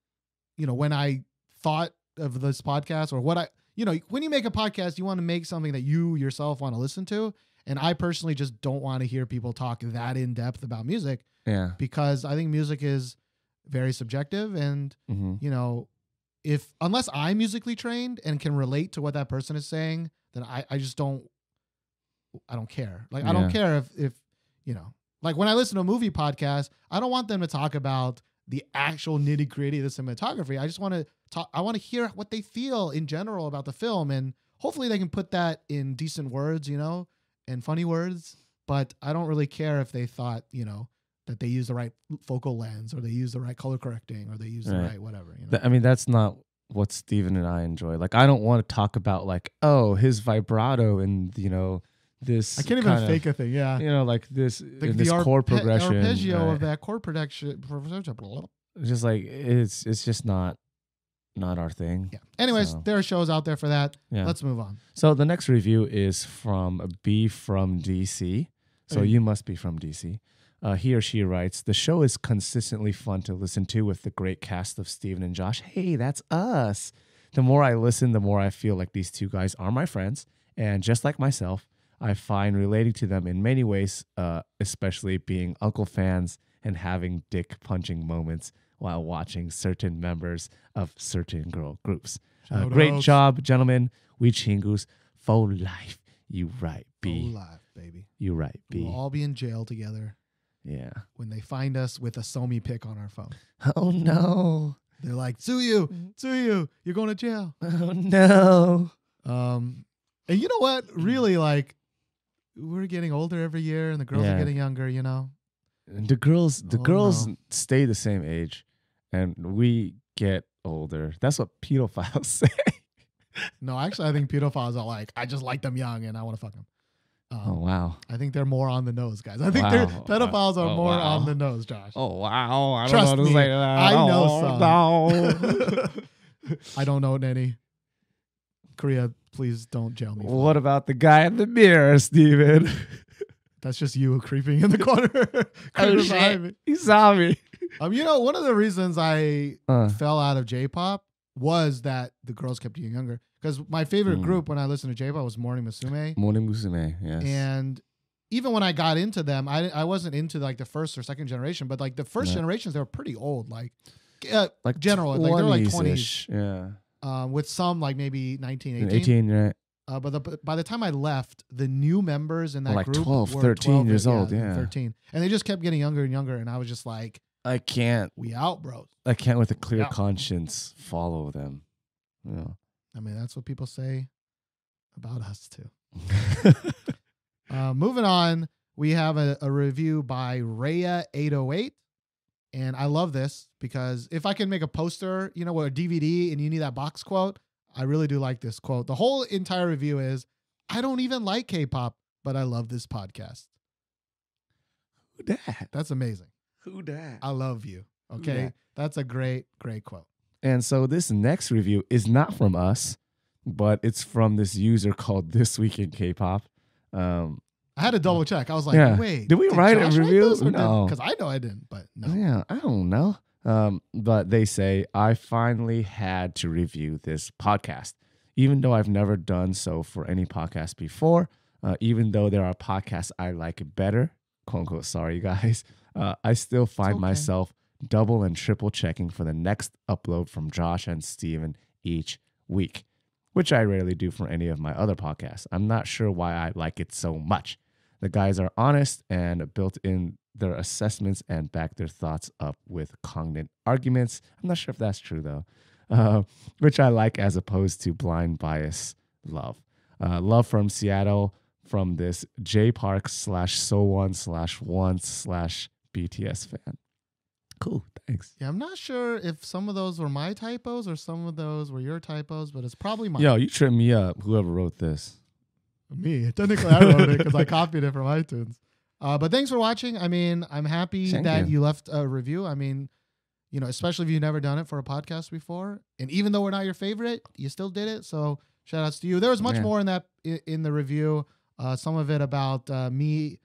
Speaker 1: you know, when I thought of this podcast or what I, you know, when you make a podcast, you want to make something that you yourself want to listen to. And I personally just don't want to hear people talk that in depth about music
Speaker 2: Yeah.
Speaker 1: because I think music is very subjective. And,
Speaker 2: Mm-hmm.
Speaker 1: you know, if unless I'm musically trained and can relate to what that person is saying, then I, I just don't, I don't care. Like, I don't
Speaker 2: Yeah.
Speaker 1: care if, if, you know, like when I listen to a movie podcast, I don't want them to talk about the actual nitty gritty of the cinematography. I just want to talk, I want to hear what they feel in general about the film. And hopefully they can put that in decent words, you know, and funny words. But I don't really care if they thought, you know, that they use the right focal lens or they use the right color correcting or they use the
Speaker 2: Right.
Speaker 1: right whatever, you know.
Speaker 2: Th- I mean, that's not what Steven and I enjoy. Like, I don't want to talk about like, oh, his vibrato and you know this.
Speaker 1: I can't even
Speaker 2: kind of,
Speaker 1: fake a thing. Yeah.
Speaker 2: You know, like this
Speaker 1: The,
Speaker 2: in
Speaker 1: the
Speaker 2: this
Speaker 1: arpe-
Speaker 2: chord progression.
Speaker 1: arpeggio
Speaker 2: right?
Speaker 1: of that chord production.
Speaker 2: It's just like it's it's just not not our thing.
Speaker 1: Yeah. Anyways,
Speaker 2: So-
Speaker 1: there are shows out there for that.
Speaker 2: Yeah.
Speaker 1: Let's move on.
Speaker 2: So the next review is from B from D C. So
Speaker 1: Hey.
Speaker 2: you must be from D C. Uh, he or she writes, the show is consistently fun to listen to with the great cast of Steven and Josh. Hey, that's us. The more I listen, the more I feel like these two guys are my friends. And just like myself, I find relating to them in many ways, uh, especially being uncle fans and having dick punching moments while watching certain members of certain girl groups. Uh,
Speaker 1: Shout
Speaker 2: great
Speaker 1: outs.
Speaker 2: job, gentlemen. We chingus for life. You right, B.
Speaker 1: Go live, baby.
Speaker 2: You right, B.
Speaker 1: We'll all be in jail together
Speaker 2: Yeah.
Speaker 1: when they find us with a Somi pic on our phone.
Speaker 2: Oh no.
Speaker 1: They're like, sue you, sue you. You're going to jail.
Speaker 2: Oh no.
Speaker 1: Um, and you know what? Really, like, we're getting older every year, and the girls
Speaker 2: Yeah.
Speaker 1: are getting younger. You know,
Speaker 2: The girls, the
Speaker 1: Oh,
Speaker 2: girls
Speaker 1: no.
Speaker 2: stay the same age, and we get older. That's what pedophiles say.
Speaker 1: no, actually, I think pedophiles are like, I just like them young, and I want to fuck them. Um,
Speaker 2: Oh wow.
Speaker 1: I think they're more on the nose, guys. I think
Speaker 2: Wow.
Speaker 1: they're pedophiles are
Speaker 2: Oh,
Speaker 1: more
Speaker 2: wow.
Speaker 1: on the nose, Josh.
Speaker 2: Oh wow. I
Speaker 1: Trust
Speaker 2: don't know
Speaker 1: me,
Speaker 2: how to say that.
Speaker 1: I know
Speaker 2: Oh,
Speaker 1: some.
Speaker 2: no.
Speaker 1: I don't know any. Korea, please don't jail me. for
Speaker 2: What about the guy in the mirror, Steven?
Speaker 1: That's just you creeping in the corner.
Speaker 2: Oh
Speaker 1: Creeping behind
Speaker 2: shit.
Speaker 1: me.
Speaker 2: He saw me.
Speaker 1: Um, you know, one of the reasons I
Speaker 2: Uh,
Speaker 1: fell out of J-pop was that the girls kept getting younger. Because my favorite
Speaker 2: Mm.
Speaker 1: group when I listened to J-pop was Morning Musume,
Speaker 2: Morning Musume, yes.
Speaker 1: and even when I got into them, I I wasn't into like the first or second generation, but like the first
Speaker 2: Yeah.
Speaker 1: generations, they were pretty old. Like, uh,
Speaker 2: like
Speaker 1: general, like they're like twenties.
Speaker 2: twenties-ish. Yeah.
Speaker 1: um, with some like maybe nineteen,
Speaker 2: And
Speaker 1: eighteen.
Speaker 2: eighteen, right?
Speaker 1: Uh, but the, by the time I left, the new members in that
Speaker 2: Like
Speaker 1: group
Speaker 2: twelve,
Speaker 1: were
Speaker 2: thirteen
Speaker 1: twelve,
Speaker 2: years
Speaker 1: yeah,
Speaker 2: old, yeah.
Speaker 1: thirteen, and they just kept getting younger and younger, and I was just like,
Speaker 2: I can't.
Speaker 1: We out, bros.
Speaker 2: I can't with a clear
Speaker 1: Yeah.
Speaker 2: conscience follow them. Yeah.
Speaker 1: I mean, that's what people say about us too. uh, moving on, we have a, a review by Raya eight oh eight. And I love this because if I can make a poster, you know, with a D V D and you need that box quote, I really do like this quote. The whole entire review is, I don't even like K-pop, but I love this podcast.
Speaker 2: Who dat?
Speaker 1: That's amazing.
Speaker 2: Who dat?
Speaker 1: I love you. Okay.
Speaker 2: dat?
Speaker 1: That's a great, great quote.
Speaker 2: And so this next review is not from us, but it's from this user called This Week in K-pop. Um,
Speaker 1: I had to double check. I was like,
Speaker 2: Yeah.
Speaker 1: wait.
Speaker 2: Did we write a review? No.
Speaker 1: No. Because I know I didn't, but no.
Speaker 2: Yeah, I don't know. Um, but they say, I finally had to review this podcast, even though I've never done so for any podcast before, uh, even though there are podcasts I like better, quote unquote, sorry guys, uh, I still find
Speaker 1: okay.
Speaker 2: myself double and triple checking for the next upload from Josh and Steven each week, which I rarely do for any of my other podcasts. I'm not sure why I like it so much. The guys are honest and built in their assessments and back their thoughts up with cognitive arguments. I'm not sure if that's true, though, uh, which I like as opposed to blind bias love. Uh, love from Seattle from this J Park slash So One slash One slash B T S fan. Cool, thanks.
Speaker 1: Yeah, I'm not sure if some of those were my typos or some of those were your typos, but it's probably mine.
Speaker 2: Yo, you tripped me up, whoever wrote this.
Speaker 1: Me. Technically, I wrote it because I copied it from iTunes. Uh, but thanks for watching. I mean, I'm happy
Speaker 2: Thank
Speaker 1: that
Speaker 2: you.
Speaker 1: you left a review. I mean, you know, especially if you've never done it for a podcast before. And even though we're not your favorite, you still did it. So shout outs to you. There was much
Speaker 2: Yeah.
Speaker 1: more in that i- in the review. Uh, some of it about uh, me.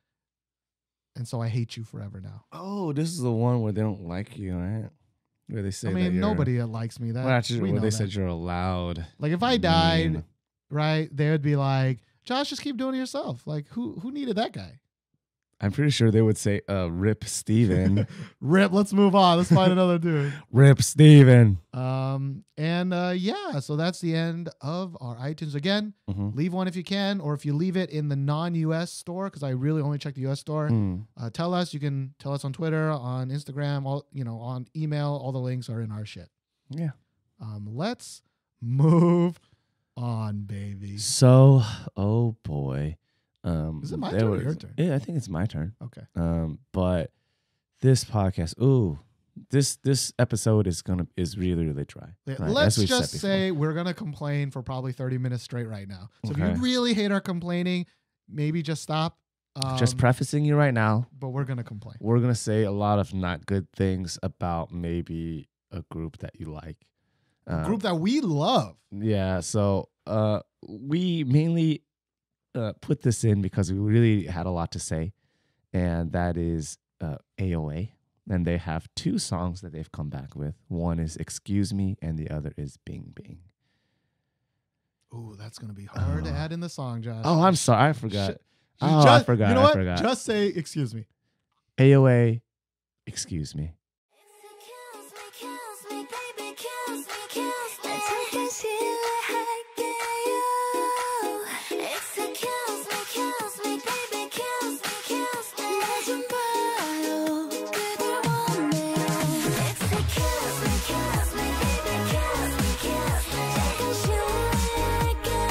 Speaker 1: And so I hate you forever now.
Speaker 2: Oh, this is the one where they don't like you, right? Where they say
Speaker 1: I
Speaker 2: that
Speaker 1: mean,
Speaker 2: you're,
Speaker 1: nobody likes me. That
Speaker 2: Well, actually,
Speaker 1: we
Speaker 2: where
Speaker 1: know
Speaker 2: they
Speaker 1: that.
Speaker 2: said you're allowed.
Speaker 1: Like if I died,
Speaker 2: mean.
Speaker 1: right, they would be like, Josh, just keep doing it yourself. Like who who needed that guy?
Speaker 2: I'm pretty sure they would say, uh, "Rip Steven."
Speaker 1: Rip, let's move on. Let's find another dude.
Speaker 2: Rip Steven.
Speaker 1: Um, and uh, yeah, so that's the end of our iTunes. Again,
Speaker 2: Mhm.
Speaker 1: leave one if you can, or if you leave it in the non-U S store, because I really only check the U S store.
Speaker 2: Mm.
Speaker 1: Uh, tell us. You can tell us on Twitter, on Instagram, all you know, on email. All the links are in our shit.
Speaker 2: Yeah.
Speaker 1: Um, let's move on, baby.
Speaker 2: So, oh boy. Um,
Speaker 1: Is it my
Speaker 2: there
Speaker 1: turn or
Speaker 2: was-
Speaker 1: your turn?
Speaker 2: Yeah, I think it's my turn.
Speaker 1: Okay.
Speaker 2: Um, but this podcast, ooh, this this episode is gonna is really really dry.
Speaker 1: Yeah,
Speaker 2: right,
Speaker 1: Let's
Speaker 2: as we've said
Speaker 1: just
Speaker 2: before.
Speaker 1: say we're gonna complain for probably thirty minutes straight right now. So if
Speaker 2: Okay.
Speaker 1: you really hate our complaining, maybe just stop. Um,
Speaker 2: Just prefacing you right now,
Speaker 1: but we're gonna complain.
Speaker 2: we're gonna say a lot of not good things about maybe a group that you like. Uh,
Speaker 1: Group that we love.
Speaker 2: Yeah, so uh, we mainly uh, put this in because we really had a lot to say, and that is uh, A O A. And they have two songs that they've come back with. One is Excuse Me, and the other is Bing Bing.
Speaker 1: Ooh, that's gonna be hard to
Speaker 2: Oh.
Speaker 1: add in the song, Josh.
Speaker 2: Oh, I'm sorry, I forgot.
Speaker 1: Sh-
Speaker 2: Oh, I
Speaker 1: just-
Speaker 2: forgot,
Speaker 1: You know
Speaker 2: I
Speaker 1: what?
Speaker 2: forgot.
Speaker 1: Just say excuse me.
Speaker 2: A O A, Excuse Me.
Speaker 4: Excuse me, excuse me, baby, excuse me, excuse me. 날 잠깐 실례할게요. Excuse me, excuse me, baby, excuse me, excuse me. 날 좀 봐요, 그댈 원해요. Excuse me, excuse me, baby, excuse me, excuse me. 잠깐 실례할게요.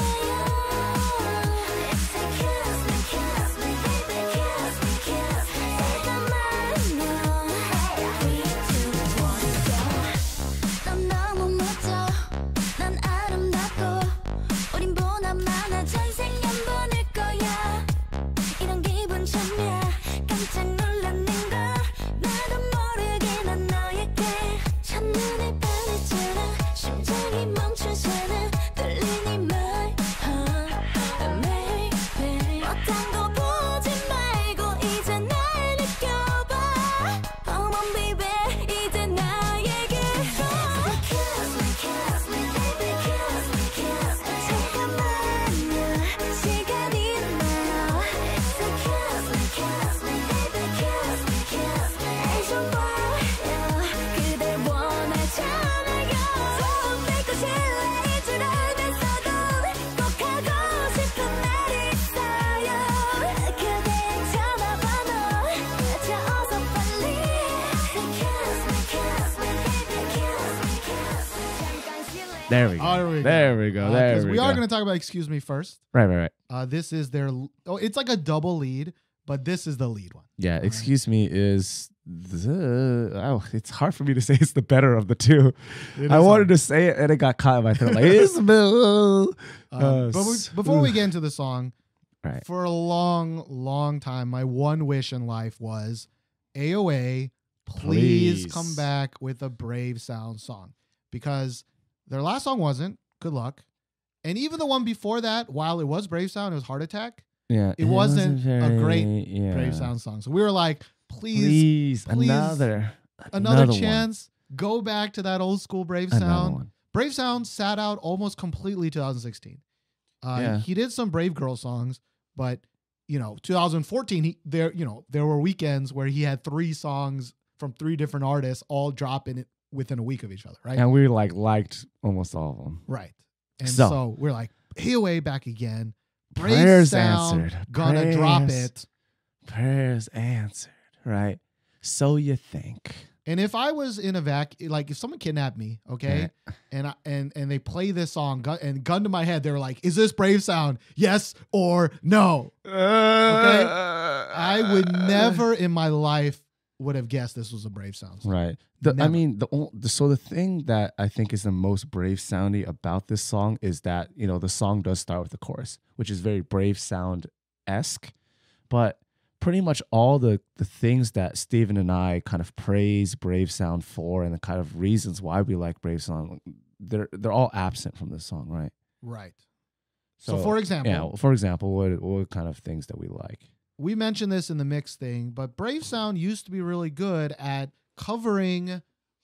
Speaker 4: Excuse me, excuse me, baby, excuse me, excuse me. 잠깐만요. Three, two, one, go. 넌 너무 멋져, 난 아름답고 우린 보나마나 전생 한 번일 거야. 이런 기분 처음이야. 깜짝 놀라는 걸 나도 모르게 난 너에게 첫눈에 반했잖아. 심장이 멈추잖아. 떨리니 말 maybe 어떤 거 보지 말고 이제 날 느껴봐. Come on baby 이제 나에게 Kiss me, kiss me, baby, kiss me, kiss me. 잠깐만요.
Speaker 2: There we go.
Speaker 1: Oh, there we go.
Speaker 2: There we go.
Speaker 1: Uh,
Speaker 2: There
Speaker 1: 'cause
Speaker 2: we
Speaker 1: we
Speaker 2: go.
Speaker 1: are going to talk about Excuse Me first.
Speaker 2: Right, right, right.
Speaker 1: Uh, this is their, oh, it's like a double lead, but this is the lead one.
Speaker 2: Yeah,
Speaker 1: All
Speaker 2: excuse me is the, oh, it's hard for me to say it's the better of the two.
Speaker 1: It
Speaker 2: I
Speaker 1: is
Speaker 2: wanted
Speaker 1: hard.
Speaker 2: to say it and it got caught in my throat. Like, Isabel.
Speaker 1: Um,
Speaker 2: Uh,
Speaker 1: but we,
Speaker 2: s-
Speaker 1: before we get into the song,
Speaker 2: Right.
Speaker 1: for a long, long time, my one wish in life was A O A, please,
Speaker 2: Please.
Speaker 1: come back with a Brave Sound song. Because their last song wasn't. Good luck. And even the one before that, while it was Brave Sound, it was Heart Attack.
Speaker 2: Yeah,
Speaker 1: It wasn't a great
Speaker 2: yeah.
Speaker 1: Brave Sound song. So we were like, please,
Speaker 2: Please,
Speaker 1: please,
Speaker 2: another,
Speaker 1: another,
Speaker 2: one.
Speaker 1: chance. Go back to that old school Brave
Speaker 2: Another
Speaker 1: Sound.
Speaker 2: one.
Speaker 1: Brave Sound sat out almost completely twenty sixteen. Uh,
Speaker 2: Yeah.
Speaker 1: He did some Brave Girl songs, but you know, twenty fourteen, he, there, you know, there were weekends where he had three songs from three different artists all drop in it within a week of each other, right?
Speaker 2: And we like liked almost all of them.
Speaker 1: Right. And so,
Speaker 2: So-
Speaker 1: we're like, A O A back again. Brave
Speaker 2: Prayers
Speaker 1: Sound,
Speaker 2: answered.
Speaker 1: gonna drop
Speaker 2: Prayers.
Speaker 1: it.
Speaker 2: Prayers answered, right? So you think.
Speaker 1: And if I was in a vac, like if someone kidnapped me, okay, and I, and and they play this song, gun, and gun to my head, they were like, "Is this Brave Sound? Yes or no?"
Speaker 2: Okay.
Speaker 1: I would never in my life would have guessed this was a Brave Sound song.
Speaker 2: Right. The, I
Speaker 1: Never.
Speaker 2: mean, the, ol- the so the thing that I think is the most Brave soundy about this song is that, you know, the song does start with the chorus, which is very Brave Sound esque, but pretty much all the the things that Steven and I kind of praise Brave Sound for and the kind of reasons why we like Brave Sound, they're they're all absent from this song, right?
Speaker 1: Right. So, for example,
Speaker 2: yeah, well, for example, what what kind of things that we like?
Speaker 1: we mentioned this in the Mixx thing, but Brave Sound used to be really good at covering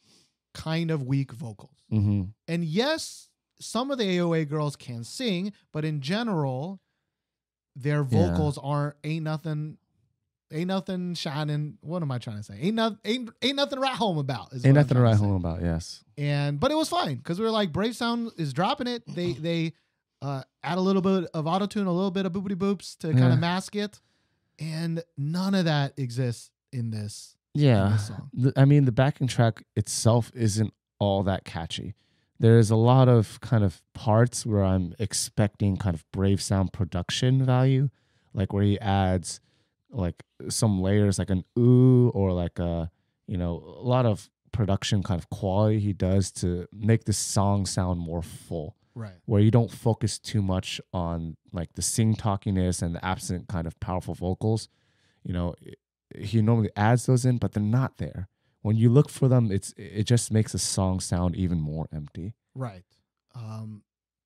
Speaker 1: kind of weak vocals.
Speaker 2: Mm-hmm.
Speaker 1: And yes, some of the A O A girls can sing, but in general, their
Speaker 2: Yeah.
Speaker 1: vocals aren't ain't nothing, ain't nothing shining. What am I trying to say? Ain't nothing, ain't, ain't nothing to write home about. is
Speaker 2: Ain't
Speaker 1: what I'm
Speaker 2: nothing to
Speaker 1: trying
Speaker 2: write
Speaker 1: say.
Speaker 2: home about. Yes.
Speaker 1: And but it was fine because we were like, Brave Sound is dropping it. They they uh, add a little bit of autotune, a little bit of boopity boops to kind
Speaker 2: Yeah.
Speaker 1: of mask it, and none of that exists in this.
Speaker 2: Yeah.
Speaker 1: this song.
Speaker 2: The- I mean, the backing track itself isn't all that catchy. There's a lot of kind of parts where I'm expecting kind of Brave Sound production value, like where he adds like some layers, like an ooh, or like a, you know, a lot of production kind of quality he does to make the song sound more full,
Speaker 1: Right.
Speaker 2: where you don't focus too much on like the sing talkiness and the absent kind of powerful vocals. You know, it- he normally adds those in, but they're not there. When you look for them, it's it just makes the song sound even more empty.
Speaker 1: Right. Um,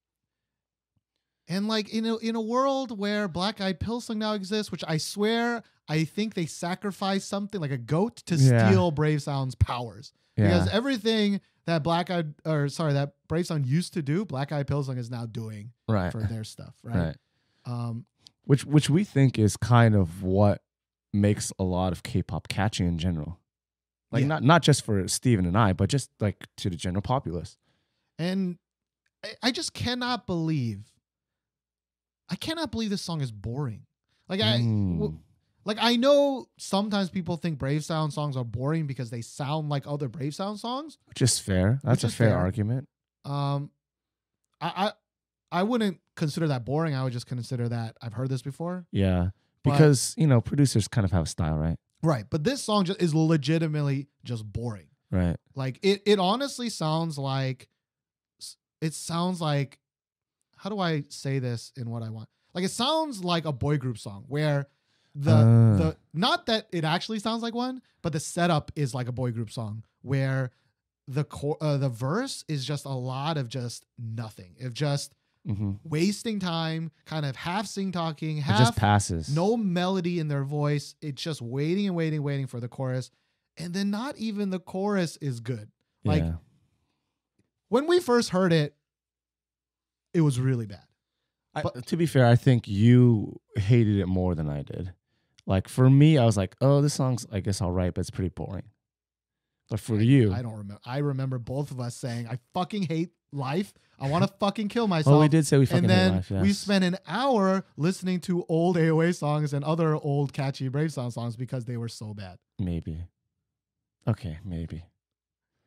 Speaker 1: and like in a in a world where Black Eyed Pilsing now exists, which I swear I think they sacrificed something like a goat to
Speaker 2: Yeah.
Speaker 1: steal Brave Sound's powers.
Speaker 2: Yeah.
Speaker 1: Because everything that Black Eyed or sorry, that Brave Sound used to do, Black Eyed Pilsing is now doing
Speaker 2: Right.
Speaker 1: for their stuff. Right.
Speaker 2: Right.
Speaker 1: Um,
Speaker 2: Which which we think is kind of what makes a lot of K-pop catchy in general. Like
Speaker 1: Yeah.
Speaker 2: not not just for Steven and I, but just like to the general populace.
Speaker 1: and I, I just cannot believe I cannot believe this song is boring. Like I
Speaker 2: Mm.
Speaker 1: w- like I know sometimes people think Brave Sound songs are boring because they sound like other Brave Sound songs.
Speaker 2: Which is fair. That's
Speaker 1: Which
Speaker 2: a
Speaker 1: is
Speaker 2: fair,
Speaker 1: fair.
Speaker 2: argument.
Speaker 1: Um, I, I I wouldn't consider that boring. I would just consider that I've heard this before.
Speaker 2: Yeah.
Speaker 1: But-
Speaker 2: Because, you know, producers kind of have a style, right?
Speaker 1: Right, but this song just is legitimately just boring.
Speaker 2: Right.
Speaker 1: Like it it honestly sounds like it sounds like how do I say this in what I want? Like it sounds like a boy group song where the
Speaker 2: Ah.
Speaker 1: the not that it actually sounds like one, but the setup is like a boy group song where the core uh, the verse is just a lot of just nothing. Of just
Speaker 2: Mm-hmm.
Speaker 1: wasting time, kind of half sing talking,
Speaker 2: It
Speaker 1: half
Speaker 2: just passes.
Speaker 1: no melody in their voice. It's just waiting and waiting, waiting for the chorus. And then not even the chorus is good. Like
Speaker 2: yeah.
Speaker 1: when we first heard it, it was really bad.
Speaker 2: I,
Speaker 1: but-
Speaker 2: to be fair, I think you hated it more than I did. Like for me, I was like, "Oh, this song's I guess all right, but it's pretty boring." But for you,
Speaker 1: I don't remember. I remember both of us saying, I fucking hate life. I want to fucking kill myself.
Speaker 2: oh, we did say we fucking
Speaker 1: And then
Speaker 2: hate life. Yes.
Speaker 1: we spent an hour listening to old A O A songs and other old catchy Brave Sound songs because they were so bad.
Speaker 2: maybe. Okay, maybe.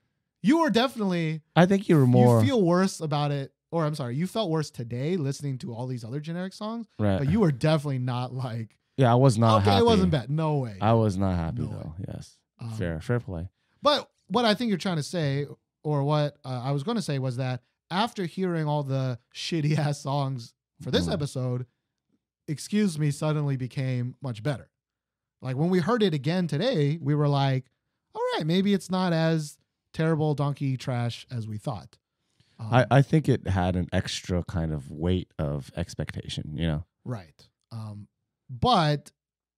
Speaker 1: You were definitely.
Speaker 2: I think you were more.
Speaker 1: You feel worse about it, or I'm sorry, you felt worse today listening to all these other generic songs.
Speaker 2: right.
Speaker 1: But you were definitely not like.
Speaker 2: Yeah, I was not
Speaker 1: okay,
Speaker 2: happy.
Speaker 1: it wasn't bad. No way.
Speaker 2: I was not happy
Speaker 1: No
Speaker 2: though. Yes.
Speaker 1: Um,
Speaker 2: fair. Fair play.
Speaker 1: But what I think you're trying to say, or what uh, I was going to say, was that after hearing all the shitty ass songs for this
Speaker 2: Mm.
Speaker 1: episode, Excuse Me suddenly became much better. Like when we heard it again today, we were like, all right, maybe it's not as terrible donkey trash as we thought. Um,
Speaker 2: I, I think it had an extra kind of weight of expectation, you know?
Speaker 1: Right. Um, but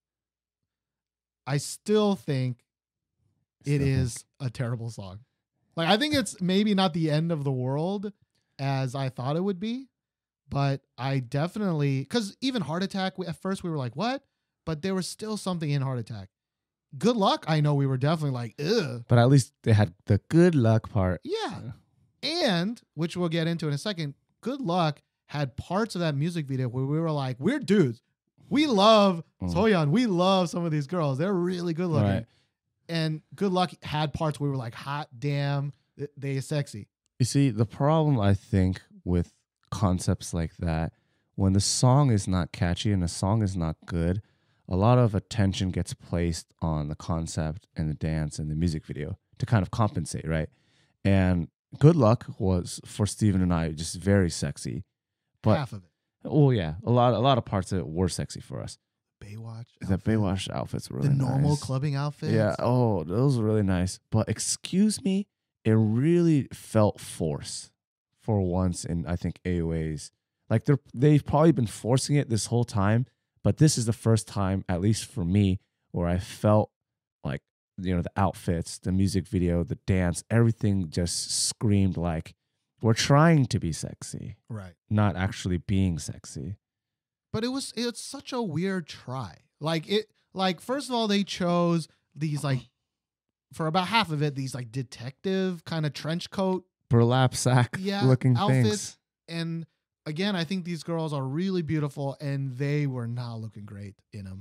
Speaker 1: I still think it
Speaker 2: Still
Speaker 1: is a terrible song. Like, I think it's maybe not the end of the world as I thought it would be, but I definitely, because even Heart Attack, we, at first we were like, what? But there was still something in Heart Attack. Good Luck, I know we were definitely like, ugh.
Speaker 2: But at least they had the good luck part.
Speaker 1: Yeah. And, which we'll get into in a second, Good Luck had parts of that music video where we were like, we're dudes. We love
Speaker 2: Mm.
Speaker 1: Soyeon. We love some of these girls. They're really good looking.
Speaker 2: Right.
Speaker 1: And Good Luck had parts where we were like, hot damn, th- they are sexy.
Speaker 2: You see, the problem I think with concepts like that, when the song is not catchy and the song is not good, a lot of attention gets placed on the concept and the dance and the music video to kind of compensate, right? And Good Luck was, for Steven and I, just very sexy. But
Speaker 1: Half of it.
Speaker 2: oh yeah, a lot a lot of parts of it were sexy for us.
Speaker 1: Baywatch.
Speaker 2: The
Speaker 1: outfit,
Speaker 2: Baywatch outfits were
Speaker 1: The
Speaker 2: really
Speaker 1: normal
Speaker 2: nice.
Speaker 1: clubbing outfits.
Speaker 2: Yeah, oh, those were really nice. But Excuse Me, it really felt forced for once in, I think, A O As. Like they're they've probably been forcing it this whole time, but this is the first time, at least for me, where I felt like, you know, the outfits, the music video, the dance, everything just screamed like we're trying to be sexy,
Speaker 1: Right.
Speaker 2: not actually being sexy.
Speaker 1: But it was it's such a weird try. Like it like first of all, they chose these like for about half of it, these like detective kind of trench coat
Speaker 2: Burlap sack
Speaker 1: yeah,
Speaker 2: looking
Speaker 1: outfits.
Speaker 2: things.
Speaker 1: And again, I think these girls are really beautiful and they were not looking great in them.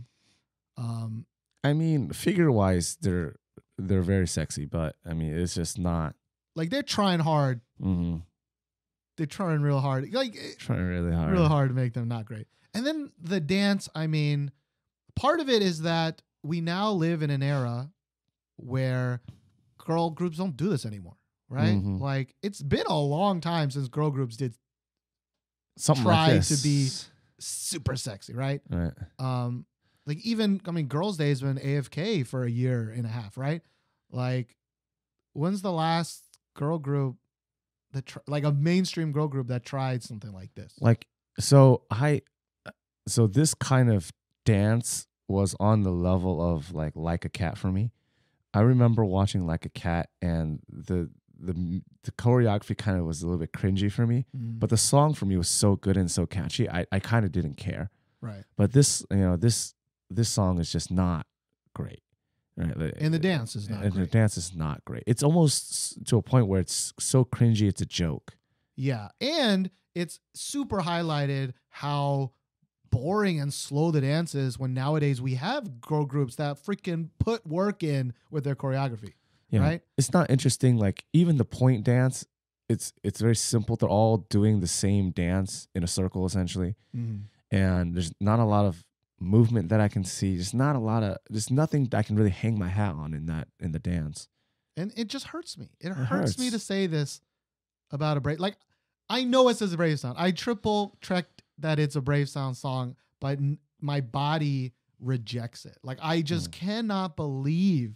Speaker 1: Um
Speaker 2: I mean, figure wise, they're they're very sexy, but I mean, it's just not.
Speaker 1: like they're trying hard.
Speaker 2: Mm-hmm.
Speaker 1: They're trying real hard. Like
Speaker 2: Trying really hard.
Speaker 1: real hard to make them not great. And then the dance, I mean, part of it is that we now live in an era where girl groups don't do this anymore, right?
Speaker 2: Mhm.
Speaker 1: Like it's been a long time since girl groups did
Speaker 2: Something
Speaker 1: try
Speaker 2: like
Speaker 1: to
Speaker 2: this.
Speaker 1: be super sexy, right?
Speaker 2: Right.
Speaker 1: Um, like even I mean, Girls' Day's been A F K for a year and a half, right? Like, when's the last girl group that tr- like a mainstream girl group that tried something like this?
Speaker 2: Like, so I, so this kind of dance was on the level of like Like a Cat for me. I remember watching Like a Cat, and the the the choreography kind of was a little bit cringy for me,
Speaker 1: Mm,
Speaker 2: but the song for me was so good and so catchy. I, I kind of didn't care.
Speaker 1: right.
Speaker 2: But this, you know, this this song is just not great. Right?
Speaker 1: And the dance is not
Speaker 2: and
Speaker 1: great.
Speaker 2: the dance is not great. It's almost s- to a point where it's so cringy, it's a joke.
Speaker 1: Yeah. And it's super highlighted how boring and slow the dance is when nowadays we have girl groups that freaking put work in with their choreography.
Speaker 2: Yeah.
Speaker 1: Right?
Speaker 2: It's not interesting. Like even the point dance, it's it's very simple. They're all doing the same dance in a circle essentially, and there's not a lot of movement that I can see. There's not a lot of there's nothing that I can really hang my hat on in that in the dance.
Speaker 1: And it just hurts me. It,
Speaker 2: It
Speaker 1: hurts, me
Speaker 2: hurts.
Speaker 1: to say this about a Brave. Like, I know it says a Brave Sound. I triple checked that it's a Brave Sound song, but n- my body rejects it. Like, I just cannot believe.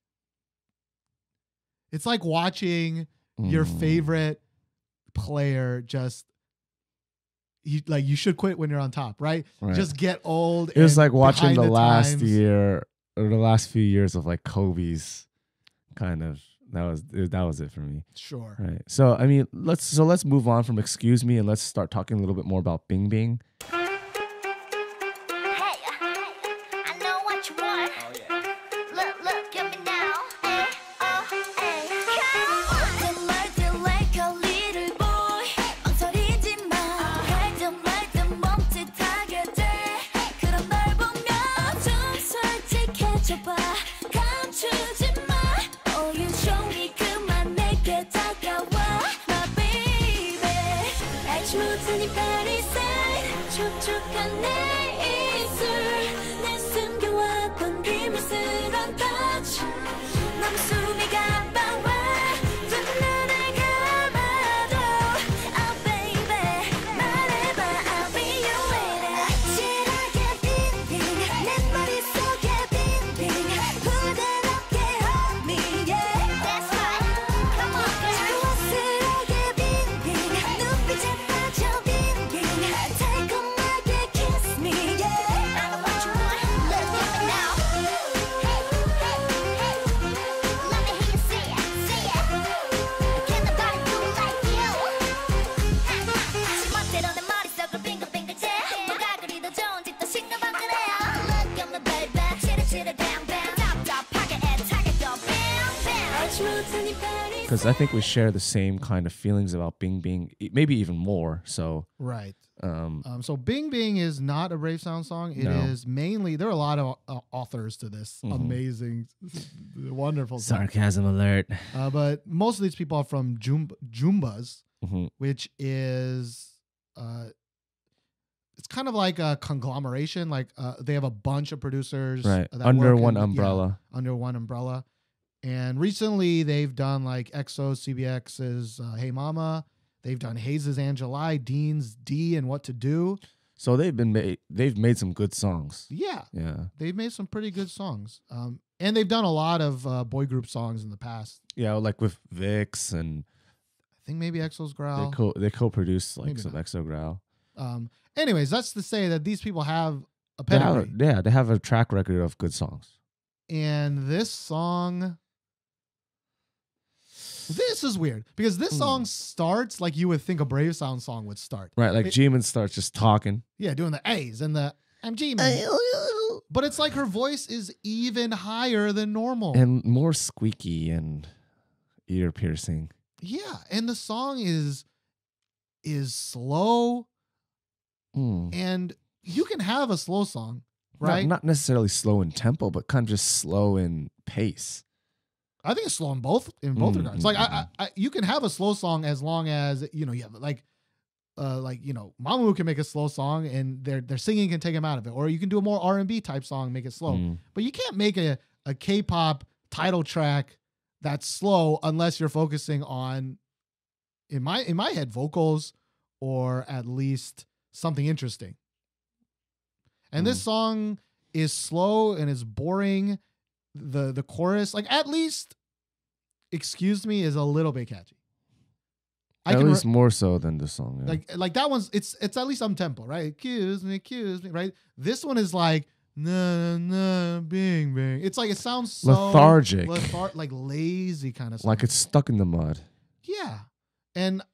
Speaker 1: It's like watching your
Speaker 2: Mm.
Speaker 1: favorite player just. You, like you should quit when you're on top, right?
Speaker 2: Right.
Speaker 1: Just get old.
Speaker 2: It was
Speaker 1: and
Speaker 2: like watching
Speaker 1: behind
Speaker 2: the, last
Speaker 1: times.
Speaker 2: year or the last few years of like Kobe's kind of that was that was it for me.
Speaker 1: Sure.
Speaker 2: Right. So I mean, let's so let's move on from Excuse Me and let's start talking a little bit more about Bing Bing.
Speaker 4: Hey, I know what you want. Oh yeah. Look, look, get me now. A O A. Come on. 말든 like a little boy. 망설이지 마. 할든 말든 멈칫하게 돼. 그런 널 보면 좀 솔직해져봐. 감추지 마. Oh, you show me 그만 내게 촉촉한 내 입술 내 숨겨왔던 비밀스런 touch 넌 숨이 가빠와 두 눈을 감아도 Oh baby 말해봐 I'll be your lady 아찔하게 빙빙 내 머릿속에 빙빙 부드럽게 hold me yeah That's right Come on girl 자연스럽게 빙빙 눈빛에 빠져 빙빙 달콤하게 kiss me yeah I know what you want Let's get it now Hey hey hey Let me hear you say it say it Can nobody do like you 지멋대로 내 머릿속을 빙글빙글 째 뭐가 그리 더 좋은지 또 신경만 그래요 Look at me baby 치르치르 bang bang 답답하게 애타게 또 bang bang 알지 못한 이 발이
Speaker 2: Because I think we share the same kind of feelings about Bing Bing, e- maybe even more. So,
Speaker 1: Right.
Speaker 2: um,
Speaker 1: Um, so Bing Bing is not a Brave Sound song. It is
Speaker 2: No.
Speaker 1: mainly, there are a lot of uh, authors to this
Speaker 2: Mhm.
Speaker 1: amazing, wonderful song.
Speaker 2: sarcasm alert.
Speaker 1: Uh, but most of these people are from Jum- Jumbas,
Speaker 2: Mhm.
Speaker 1: which is, uh, it's kind of like a conglomeration. Like uh, they have a bunch of producers
Speaker 2: Right.
Speaker 1: that
Speaker 2: Under
Speaker 1: work
Speaker 2: one
Speaker 1: in- yeah,
Speaker 2: umbrella.
Speaker 1: under one umbrella. And recently they've done like E X O C B X's uh, Hey Mama. They've done Hayes' Angeli, Dean's D and What to Do.
Speaker 2: So they've been made, they've made some good songs.
Speaker 1: Yeah,
Speaker 2: Yeah.
Speaker 1: they've made some pretty good songs. Um, and they've done a lot of uh, boy group songs in the past.
Speaker 2: Yeah. Like with Vix and
Speaker 1: I think maybe E X O's Growl.
Speaker 2: they co they co-produced like
Speaker 1: Maybe
Speaker 2: some
Speaker 1: not.
Speaker 2: Exo Growl.
Speaker 1: Um, anyways, that's to say that these people have a
Speaker 2: They have,
Speaker 1: pedigree.
Speaker 2: yeah, they have a track record of good songs.
Speaker 1: And this song, this is weird because this song starts like you would think a Brave Sound song would start.
Speaker 2: Right. Like
Speaker 1: It-
Speaker 2: Jimin starts just talking.
Speaker 1: Yeah, doing the A's and the I'm G-Man. But it's like her voice is even higher than normal.
Speaker 2: And more squeaky and ear piercing.
Speaker 1: Yeah, and the song is is slow,
Speaker 2: Mm.
Speaker 1: and you can have a slow song,
Speaker 2: Not-
Speaker 1: right?
Speaker 2: Not, necessarily slow in tempo, but kind of just slow in pace.
Speaker 1: I think it's slow in both in both
Speaker 2: Mm,
Speaker 1: regards.
Speaker 2: mm,
Speaker 1: Like I,
Speaker 2: mm.
Speaker 1: I, I, you can have a slow song as long as you know you have like, uh, like you know, Mamamoo can make a slow song and their their singing can take them out of it, or you can do a more R and B type song, and make it slow.
Speaker 2: Mm.
Speaker 1: But you can't make a a K-pop title track that's slow unless you're focusing on, in my in my head, vocals or at least something interesting. And this
Speaker 2: Mm.
Speaker 1: song is slow and is boring. The the chorus, like at least, excuse me, is a little bit catchy. I
Speaker 2: At
Speaker 1: can re-
Speaker 2: least more so than the song. Yeah.
Speaker 1: like like that one's it's it's at least up tempo, right? Excuse me, excuse me, right? This one is like na na bing bing. It's like it sounds so
Speaker 2: Lethargic.
Speaker 1: lethar- like lazy kind of stuff.
Speaker 2: like it's stuck in the mud.
Speaker 1: Yeah. And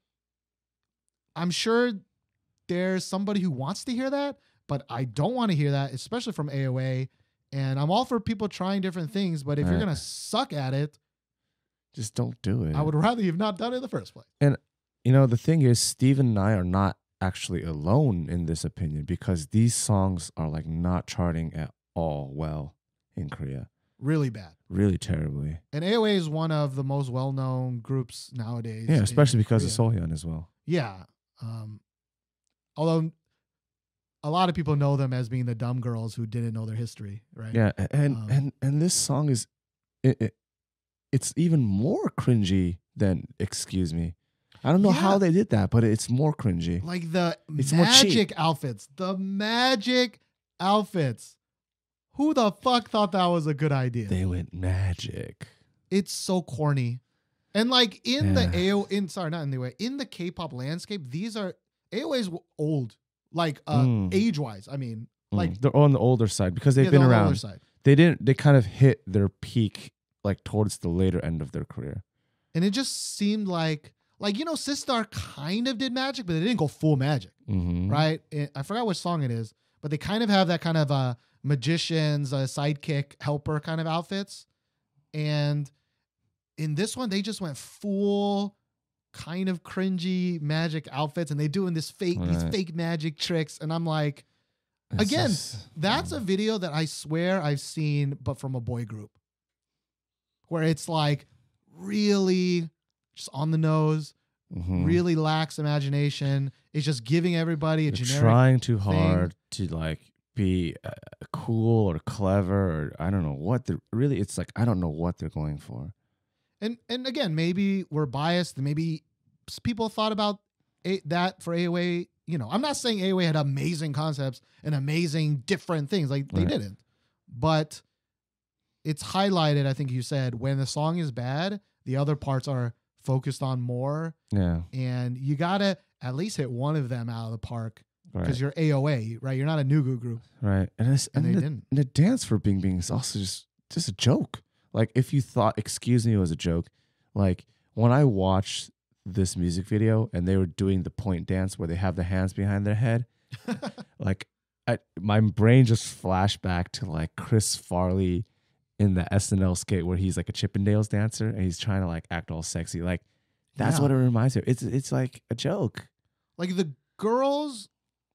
Speaker 1: I'm sure there's somebody who wants to hear that, but I don't want to hear that, especially from A O A. And I'm all for people trying different things, but if you're
Speaker 2: Right.
Speaker 1: going to suck at it,
Speaker 2: Just don't do it.
Speaker 1: I would rather you've not done it in the first place.
Speaker 2: You know, the thing is, Steve and I are not actually alone in this opinion because these songs are like not charting at all well in Korea.
Speaker 1: Really bad.
Speaker 2: Really terribly.
Speaker 1: And A O A is one of the most well-known groups nowadays.
Speaker 2: Yeah,
Speaker 1: in
Speaker 2: especially because
Speaker 1: Korea.
Speaker 2: of Sohyun as well.
Speaker 1: Yeah. Um, although a lot of people know them as being the dumb girls who didn't know their history, right?
Speaker 2: Yeah, a- and
Speaker 1: Um,
Speaker 2: and and this song is, it, it, it's even more cringy than Excuse Me. I don't know
Speaker 1: Yeah.
Speaker 2: how they did that, but it's more cringy.
Speaker 1: Like the
Speaker 2: It's more cheap.
Speaker 1: magic outfits. The magic outfits. Who the fuck thought that was a good idea?
Speaker 2: They went magic.
Speaker 1: It's so corny. And like in
Speaker 2: Yeah.
Speaker 1: the A O in sorry, not in the way, in the K-pop landscape, these are A O A's old. Like uh
Speaker 2: Mm.
Speaker 1: age-wise. I mean, like
Speaker 2: Mm, they're on the older side because they've
Speaker 1: yeah,
Speaker 2: been
Speaker 1: they're on the
Speaker 2: around.
Speaker 1: older side.
Speaker 2: They didn't. They kind of hit their peak like towards the later end of their career.
Speaker 1: And it just seemed like like you know, Sistar kind of did magic, but they didn't go full magic.
Speaker 2: Mm-hmm.
Speaker 1: Right? It- I forgot which song it is, but they kind of have that kind of uh magician's uh, sidekick helper kind of outfits. And in this one, they just went full kind of cringy magic outfits, and they doing this fake these
Speaker 2: Right.
Speaker 1: fake magic tricks. And I'm like,
Speaker 2: It's
Speaker 1: again,
Speaker 2: just-
Speaker 1: that's a video that I swear I've seen, but from a boy group, where it's like really just on the nose,
Speaker 2: Mhm.
Speaker 1: really lacks imagination. It's just giving everybody a
Speaker 2: They're
Speaker 1: generic.
Speaker 2: trying too hard to like be uh, cool or clever or I don't know what they're really. It's like I don't know what they're going for.
Speaker 1: And and again, maybe we're biased. And maybe s- people thought about a, that for A O A. You know, I'm not saying A O A had amazing concepts and amazing different things. Like they
Speaker 2: Right.
Speaker 1: didn't, but it's highlighted. I think you said when the song is bad, the other parts are focused on more,
Speaker 2: Yeah,
Speaker 1: and you gotta at least hit one of them out of the park because
Speaker 2: right,
Speaker 1: you're A O A, right? You're not a Nugu group,
Speaker 2: right. And it's,
Speaker 1: and
Speaker 2: and,
Speaker 1: they
Speaker 2: the,
Speaker 1: didn't.
Speaker 2: and the dance for Bing Bing is also just just a joke. Like if you thought "Excuse Me" was a joke, like when I watched this music video and they were doing the point dance where they have the hands behind their head, like I, my brain just flashed back to like Chris Farley in the S N L skit where he's like a Chippendales dancer and he's trying to like act all sexy. Like that's
Speaker 1: Yeah.
Speaker 2: what it reminds me of. It's it's like a joke.
Speaker 1: Like the girls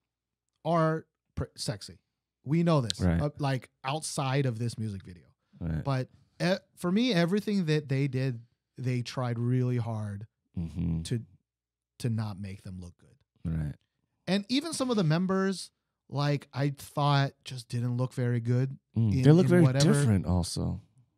Speaker 1: are pr- sexy. We know this.
Speaker 2: Right.
Speaker 1: Uh, like outside of this music video.
Speaker 2: Right.
Speaker 1: But e- for me, everything that they did, they tried really hard
Speaker 2: Mm-hmm.
Speaker 1: to to not make them look good.
Speaker 2: Right.
Speaker 1: And even some of the members, like I thought, just didn't look very good.
Speaker 2: Mm,
Speaker 1: In-
Speaker 2: they look
Speaker 1: in
Speaker 2: very
Speaker 1: whatever-
Speaker 2: different also.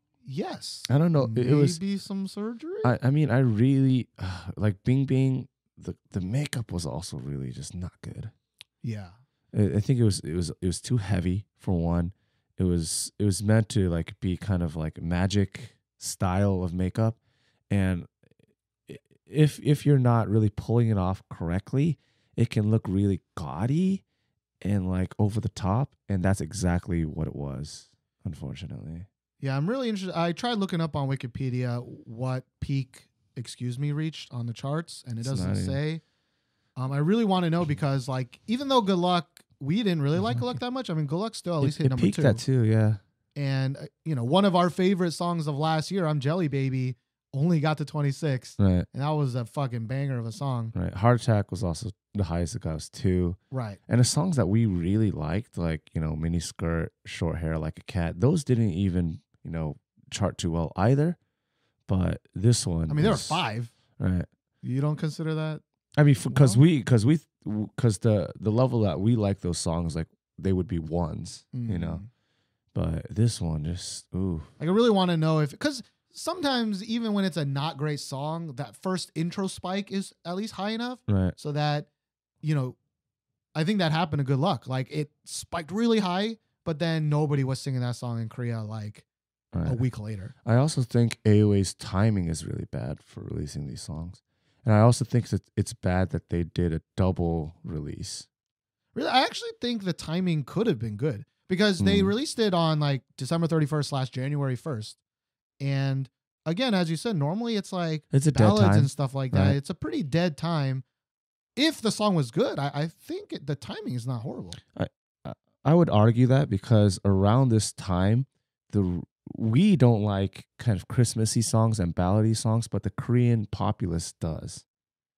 Speaker 1: Yes.
Speaker 2: I don't know. It,
Speaker 1: Maybe
Speaker 2: it was
Speaker 1: some surgery.
Speaker 2: I, I mean I really uh, like Bing Bing, the, the makeup was also really just not good.
Speaker 1: yeah.
Speaker 2: I, I think it was it was it was too heavy for one. It was it was meant to like be kind of like magic style of makeup, and i- if if you're not really pulling it off correctly, it can look really gaudy and like over the top, and that's exactly what it was, unfortunately.
Speaker 1: Yeah, I'm really interested. I tried looking up on Wikipedia what peak Excuse Me reached on the charts, and it
Speaker 2: It's
Speaker 1: doesn't
Speaker 2: not even-
Speaker 1: say. Um, I really want to know because, like, even though Good Luck, we didn't really like Good Luck that much. I mean, Good Luck still at least
Speaker 2: it,
Speaker 1: hit
Speaker 2: it
Speaker 1: number
Speaker 2: peaked
Speaker 1: two.
Speaker 2: that too, yeah.
Speaker 1: And uh, you know, one of our favorite songs of last year, "I'm Jelly Baby," only got to twenty-six,
Speaker 2: Right,
Speaker 1: and that was a fucking banger of a song.
Speaker 2: right. Heart Attack was also the highest it got, was two.
Speaker 1: Right.
Speaker 2: And the songs that we really liked, like, you know, Mini Skirt, Short Hair Like a Cat, those didn't even, you know, chart too well either. But this one,
Speaker 1: I mean, there were
Speaker 2: is-
Speaker 1: five.
Speaker 2: Right.
Speaker 1: You don't consider that?
Speaker 2: I mean, because
Speaker 1: Well-
Speaker 2: we, because we, because the the level that we like those songs, like they would be ones, you know.
Speaker 1: Mm.
Speaker 2: But this one just, ooh,
Speaker 1: Like, I really want to know if, because sometimes even when it's a not great song, that first intro spike is at least high enough
Speaker 2: right.
Speaker 1: so that, you know, I think that happened to Good Luck. Like, it spiked really high, but then nobody was singing that song in Korea like
Speaker 2: Right.
Speaker 1: a week later.
Speaker 2: I also think A O A's timing is really bad for releasing these songs. And I also think that it's bad that they did a double release.
Speaker 1: Really, I actually think the timing could have been good because they
Speaker 2: Mm.
Speaker 1: released it on like December thirty-first slash January first. And again, as you said, normally it's like
Speaker 2: It's a dead
Speaker 1: ballads
Speaker 2: time.
Speaker 1: and stuff like that.
Speaker 2: right?
Speaker 1: It's a pretty dead time. If the song was good, I, I think it, the timing is not horrible.
Speaker 2: I would argue that because around this time, the we don't like kind of Christmassy songs and ballady songs, but the Korean populace does.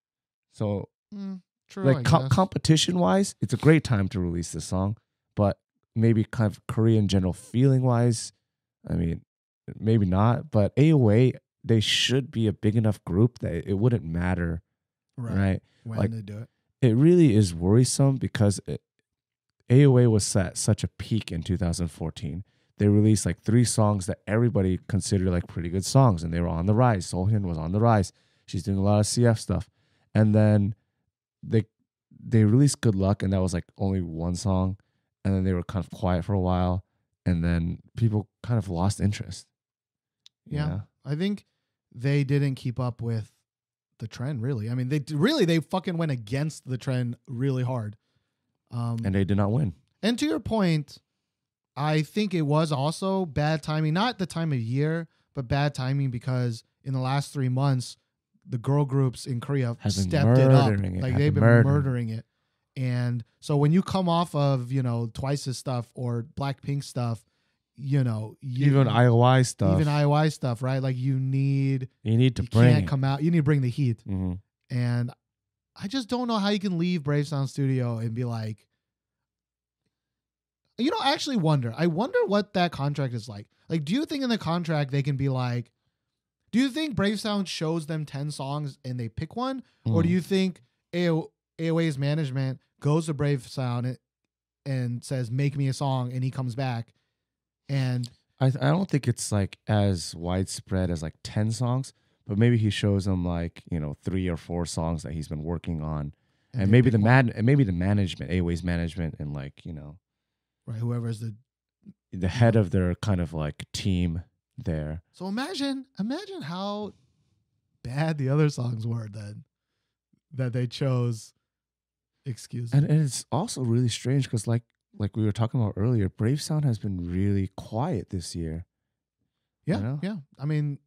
Speaker 2: So,
Speaker 1: Mm, true. I
Speaker 2: like co-
Speaker 1: guess.
Speaker 2: competition wise, it's a great time to release this song, but maybe kind of Korean general feeling wise, I mean, maybe not. But A O A, they should be a big enough group that it wouldn't matter,
Speaker 1: right.
Speaker 2: right?
Speaker 1: When
Speaker 2: like-
Speaker 1: they do it.
Speaker 2: It really is worrisome because it, A O A was at such a peak in two thousand fourteen. They released like three songs that everybody considered like pretty good songs, and they were on the rise. Sohyun was on the rise. She's doing a lot of C F stuff. And then they they released Good Luck, and that was like only one song. And then they were kind of quiet for a while, and then people kind of lost interest. you
Speaker 1: Yeah.
Speaker 2: know?
Speaker 1: I think they didn't keep up with the trend, really. I mean, they really, they fucking went against the trend really hard. Um,
Speaker 2: And they did not win.
Speaker 1: And to your point, I think it was also bad timing, not the time of year, but bad timing because in the last three months, the girl groups in Korea
Speaker 2: Have been
Speaker 1: stepped it up.
Speaker 2: murdering it,
Speaker 1: Like
Speaker 2: have
Speaker 1: they've
Speaker 2: been
Speaker 1: been
Speaker 2: murdering.
Speaker 1: murdering it. And so when you come off of, you know, Twice's stuff or Blackpink stuff, you know, you,
Speaker 2: Even I O I stuff.
Speaker 1: even I O I stuff, right? Like you need,
Speaker 2: you need to
Speaker 1: you
Speaker 2: bring
Speaker 1: can't
Speaker 2: it.
Speaker 1: come out. You need to bring the heat.
Speaker 2: hmm
Speaker 1: And I just don't know how you can leave Brave Sound Studio and be like, you know, I actually wonder. I wonder what that contract is like. Like, do you think in the contract they can be like, do Do you think Brave Sound shows them ten songs and they pick one? Or do
Speaker 2: Mm.
Speaker 1: you think A O A's management goes to Brave Sound and, and says, make me a song, and he comes back and
Speaker 2: I I don't think it's like as widespread as like ten songs, but maybe he shows them like, you know, three or four songs that he's been working on. And,
Speaker 1: they
Speaker 2: maybe
Speaker 1: pick
Speaker 2: the
Speaker 1: one?
Speaker 2: man and maybe the management, A O A's management, and like, you know,
Speaker 1: right, whoever's the
Speaker 2: the head of their kind of like team there.
Speaker 1: So imagine, imagine how bad the other songs were then that they chose. Excuse me.
Speaker 2: And, and it's also really strange because like like we were talking about earlier, Brave Sound has been really quiet this year.
Speaker 1: Yeah,
Speaker 2: you know?
Speaker 1: yeah. I mean,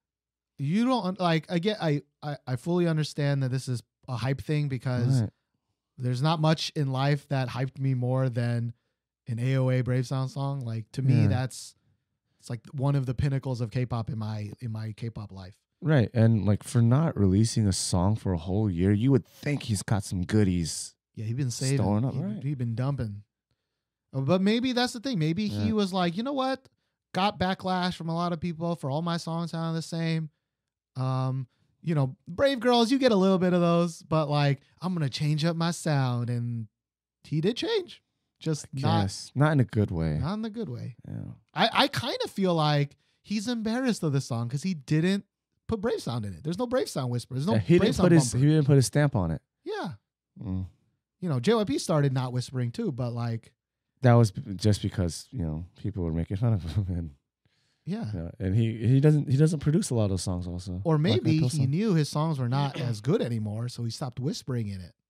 Speaker 1: you don't like. I get. I, I I fully understand that this is a hype thing because
Speaker 2: Right.
Speaker 1: there's not much in life that hyped me more than an A O A Brave Sound song. Like to me,
Speaker 2: Yeah.
Speaker 1: that's it's like one of the pinnacles of K-pop in my in my K-pop life.
Speaker 2: Right. And like for not releasing a song for a whole year, you would think he's got some goodies.
Speaker 1: Yeah, he's been saving.
Speaker 2: Storing up,
Speaker 1: he,
Speaker 2: right.
Speaker 1: He's been dumping. Uh, But maybe that's the thing. Maybe he
Speaker 2: Yeah.
Speaker 1: was like, you know what? Got backlash from a lot of people for all my songs sounding the same. Um, you know, Brave Girls, you get a little bit of those, but like, I'm gonna change up my sound, and he did change, just not
Speaker 2: Yes. Not in a good way.
Speaker 1: not in the good way.
Speaker 2: Yeah.
Speaker 1: I I kind of feel like he's embarrassed of this song because he didn't put Brave Sound in it. There's no Brave Sound whisper. There's no
Speaker 2: Yeah, he
Speaker 1: Brave
Speaker 2: didn't
Speaker 1: Sound
Speaker 2: put his
Speaker 1: bumper.
Speaker 2: he didn't put his stamp on it.
Speaker 1: Yeah,
Speaker 2: Mm.
Speaker 1: you know, J Y P started not whispering too, but like,
Speaker 2: That was b- just because, you know, people were making fun of him, and
Speaker 1: yeah.
Speaker 2: yeah, and he he doesn't he doesn't produce a lot of those songs also.
Speaker 1: Or
Speaker 2: Like
Speaker 1: maybe
Speaker 2: Until
Speaker 1: he
Speaker 2: Sun.
Speaker 1: knew his songs were not as good anymore, so he stopped whispering in it.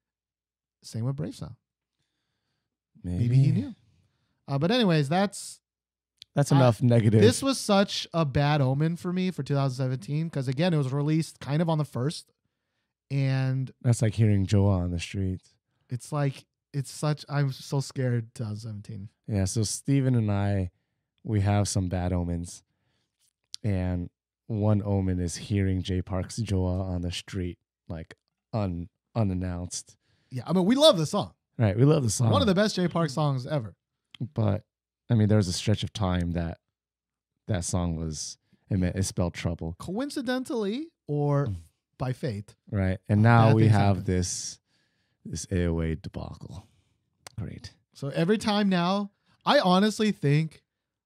Speaker 1: Same with Brave Sound.
Speaker 2: maybe.
Speaker 1: Maybe he knew. Uh, but anyways, that's
Speaker 2: That's
Speaker 1: I-
Speaker 2: enough negative.
Speaker 1: this was such a bad omen for me for two thousand seventeen because again, it was released kind of on the first, and
Speaker 2: That's like hearing Joa on the streets.
Speaker 1: it's like it's such. I'm so scared. twenty seventeen.
Speaker 2: Yeah, so Steven and I, we have some bad omens. And one omen is hearing J Park's Joa on the street, like un unannounced.
Speaker 1: Yeah, I mean, we love the song.
Speaker 2: Right, we love the song.
Speaker 1: One of the best J Park songs ever.
Speaker 2: But I mean, there was a stretch of time that that song was it, meant, it spelled trouble,
Speaker 1: Coincidentally, or
Speaker 2: Mm.
Speaker 1: by fate.
Speaker 2: right? And
Speaker 1: Uh,
Speaker 2: now
Speaker 1: bad
Speaker 2: we
Speaker 1: things
Speaker 2: have
Speaker 1: happen.
Speaker 2: this this A O A debacle. Great.
Speaker 1: So every time now, I honestly think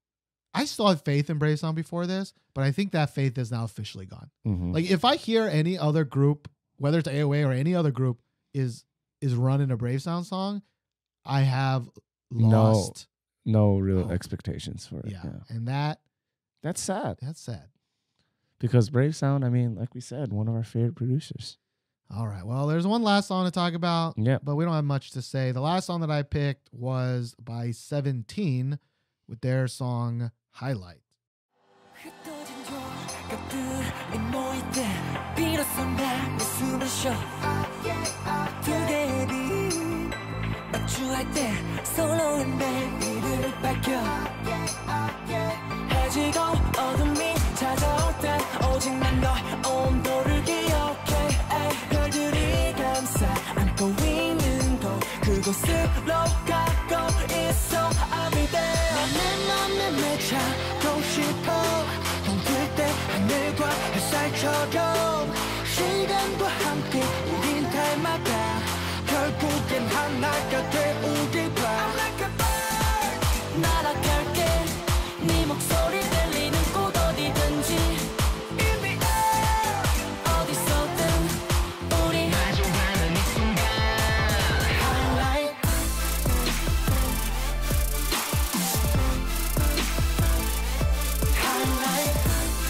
Speaker 1: I still had faith in Brave Sound before this, but I think that faith is now officially gone.
Speaker 2: Mhm.
Speaker 1: Like if I hear any other group, whether it's A O A or any other group, is is running a Brave Sound song, I have
Speaker 2: No.
Speaker 1: lost.
Speaker 2: No real
Speaker 1: Oh.
Speaker 2: expectations for it.
Speaker 1: Yeah.
Speaker 2: Yeah.
Speaker 1: And that
Speaker 2: That's sad
Speaker 1: that's sad.
Speaker 2: because Brave Sound, I mean, like we said, one of our favorite producers.
Speaker 1: All right. Well, there's one last song to talk about,
Speaker 2: Yep.
Speaker 1: but we don't have much to say. The last song that I picked was by seventeen with their song Highlight.
Speaker 3: 흩어진 조각들이 모일 때 비로소 난 숨을 쉬어 두 개의 빛 마주할 때 서로의 매일을 밝혀 해지고 어둠이 찾아올 때 오직 난 너의 온도를 기억해 에이, 별들이 감싸 안고 있는 곳 그곳으로 가고 있어 I'll be there 내 맘에 맺혀고 싶어 덩들 때 하늘과 햇살처럼 시간과 함께 우린 닮아가 결국엔 하나가 돼 우리 봐 I'm like a bird 날아갈게 네 목소리 들리는 곳 어디든지 In the air 어디서든 우리 마주하는 이 순간 Highlight Highlight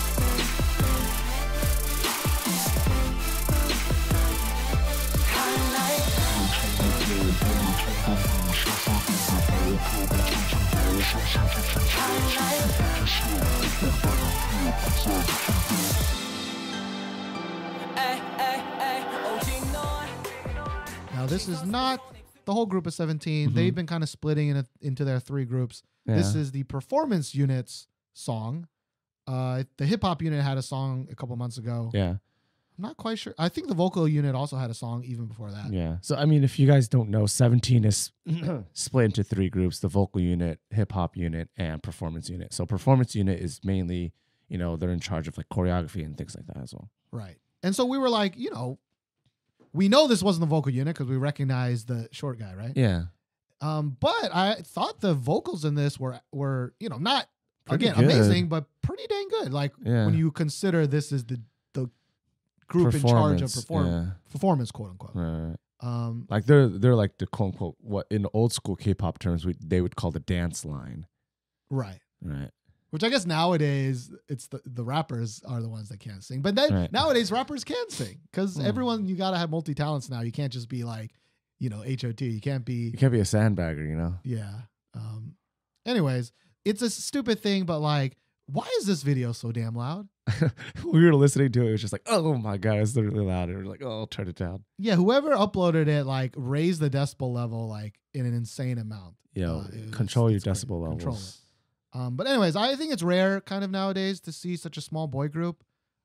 Speaker 1: Now, this is not the whole group of seventeen. They've been kind of splitting in into their three groups. This
Speaker 2: Yeah.
Speaker 1: is the performance unit's song. Uh, the hip hop unit had a song a couple months ago.
Speaker 2: Yeah.
Speaker 1: I'm not quite sure. I think the vocal unit also had a song even before that.
Speaker 2: Yeah. So I mean, if you guys don't know, seventeen is split into three groups: the vocal unit, hip hop unit, and performance unit. So performance unit is mainly, you know, they're in charge of like choreography and things like that as well.
Speaker 1: Right. And so we were like, you know, we know this wasn't the vocal unit because we recognized the short guy, right?
Speaker 2: Yeah.
Speaker 1: Um, but I thought the vocals in this were were you know not
Speaker 2: Pretty
Speaker 1: again
Speaker 2: good.
Speaker 1: amazing, but pretty dang good. Like
Speaker 2: Yeah.
Speaker 1: when you consider this is the the group in charge of
Speaker 2: Performance,
Speaker 1: perform
Speaker 2: yeah.
Speaker 1: performance, quote unquote.
Speaker 2: Right.
Speaker 1: Um,
Speaker 2: Like they're they're like the quote unquote what in old school K-pop terms we, they would call the dance line.
Speaker 1: right.
Speaker 2: Right.
Speaker 1: Which I guess nowadays it's the the rappers are the ones that can't sing. But then
Speaker 2: Right.
Speaker 1: nowadays rappers can sing because
Speaker 2: Mm.
Speaker 1: everyone you gotta have multi talents now. You can't just be like you know H O T. You can't be
Speaker 2: You can't be a sandbagger, you know.
Speaker 1: yeah. Um, anyways, it's a stupid thing, but like, why is this video so damn loud?
Speaker 2: We were listening to it, it was just like, oh my god, it's really loud. And we we're like, oh, I'll turn it down.
Speaker 1: Yeah, whoever uploaded it like raised the decibel level like in an insane amount.
Speaker 2: Yo,
Speaker 1: Uh, it-
Speaker 2: control your
Speaker 1: it's great.
Speaker 2: decibel
Speaker 1: Control
Speaker 2: levels.
Speaker 1: it. Um, but anyways, I think it's rare kind of nowadays to see such a small boy group.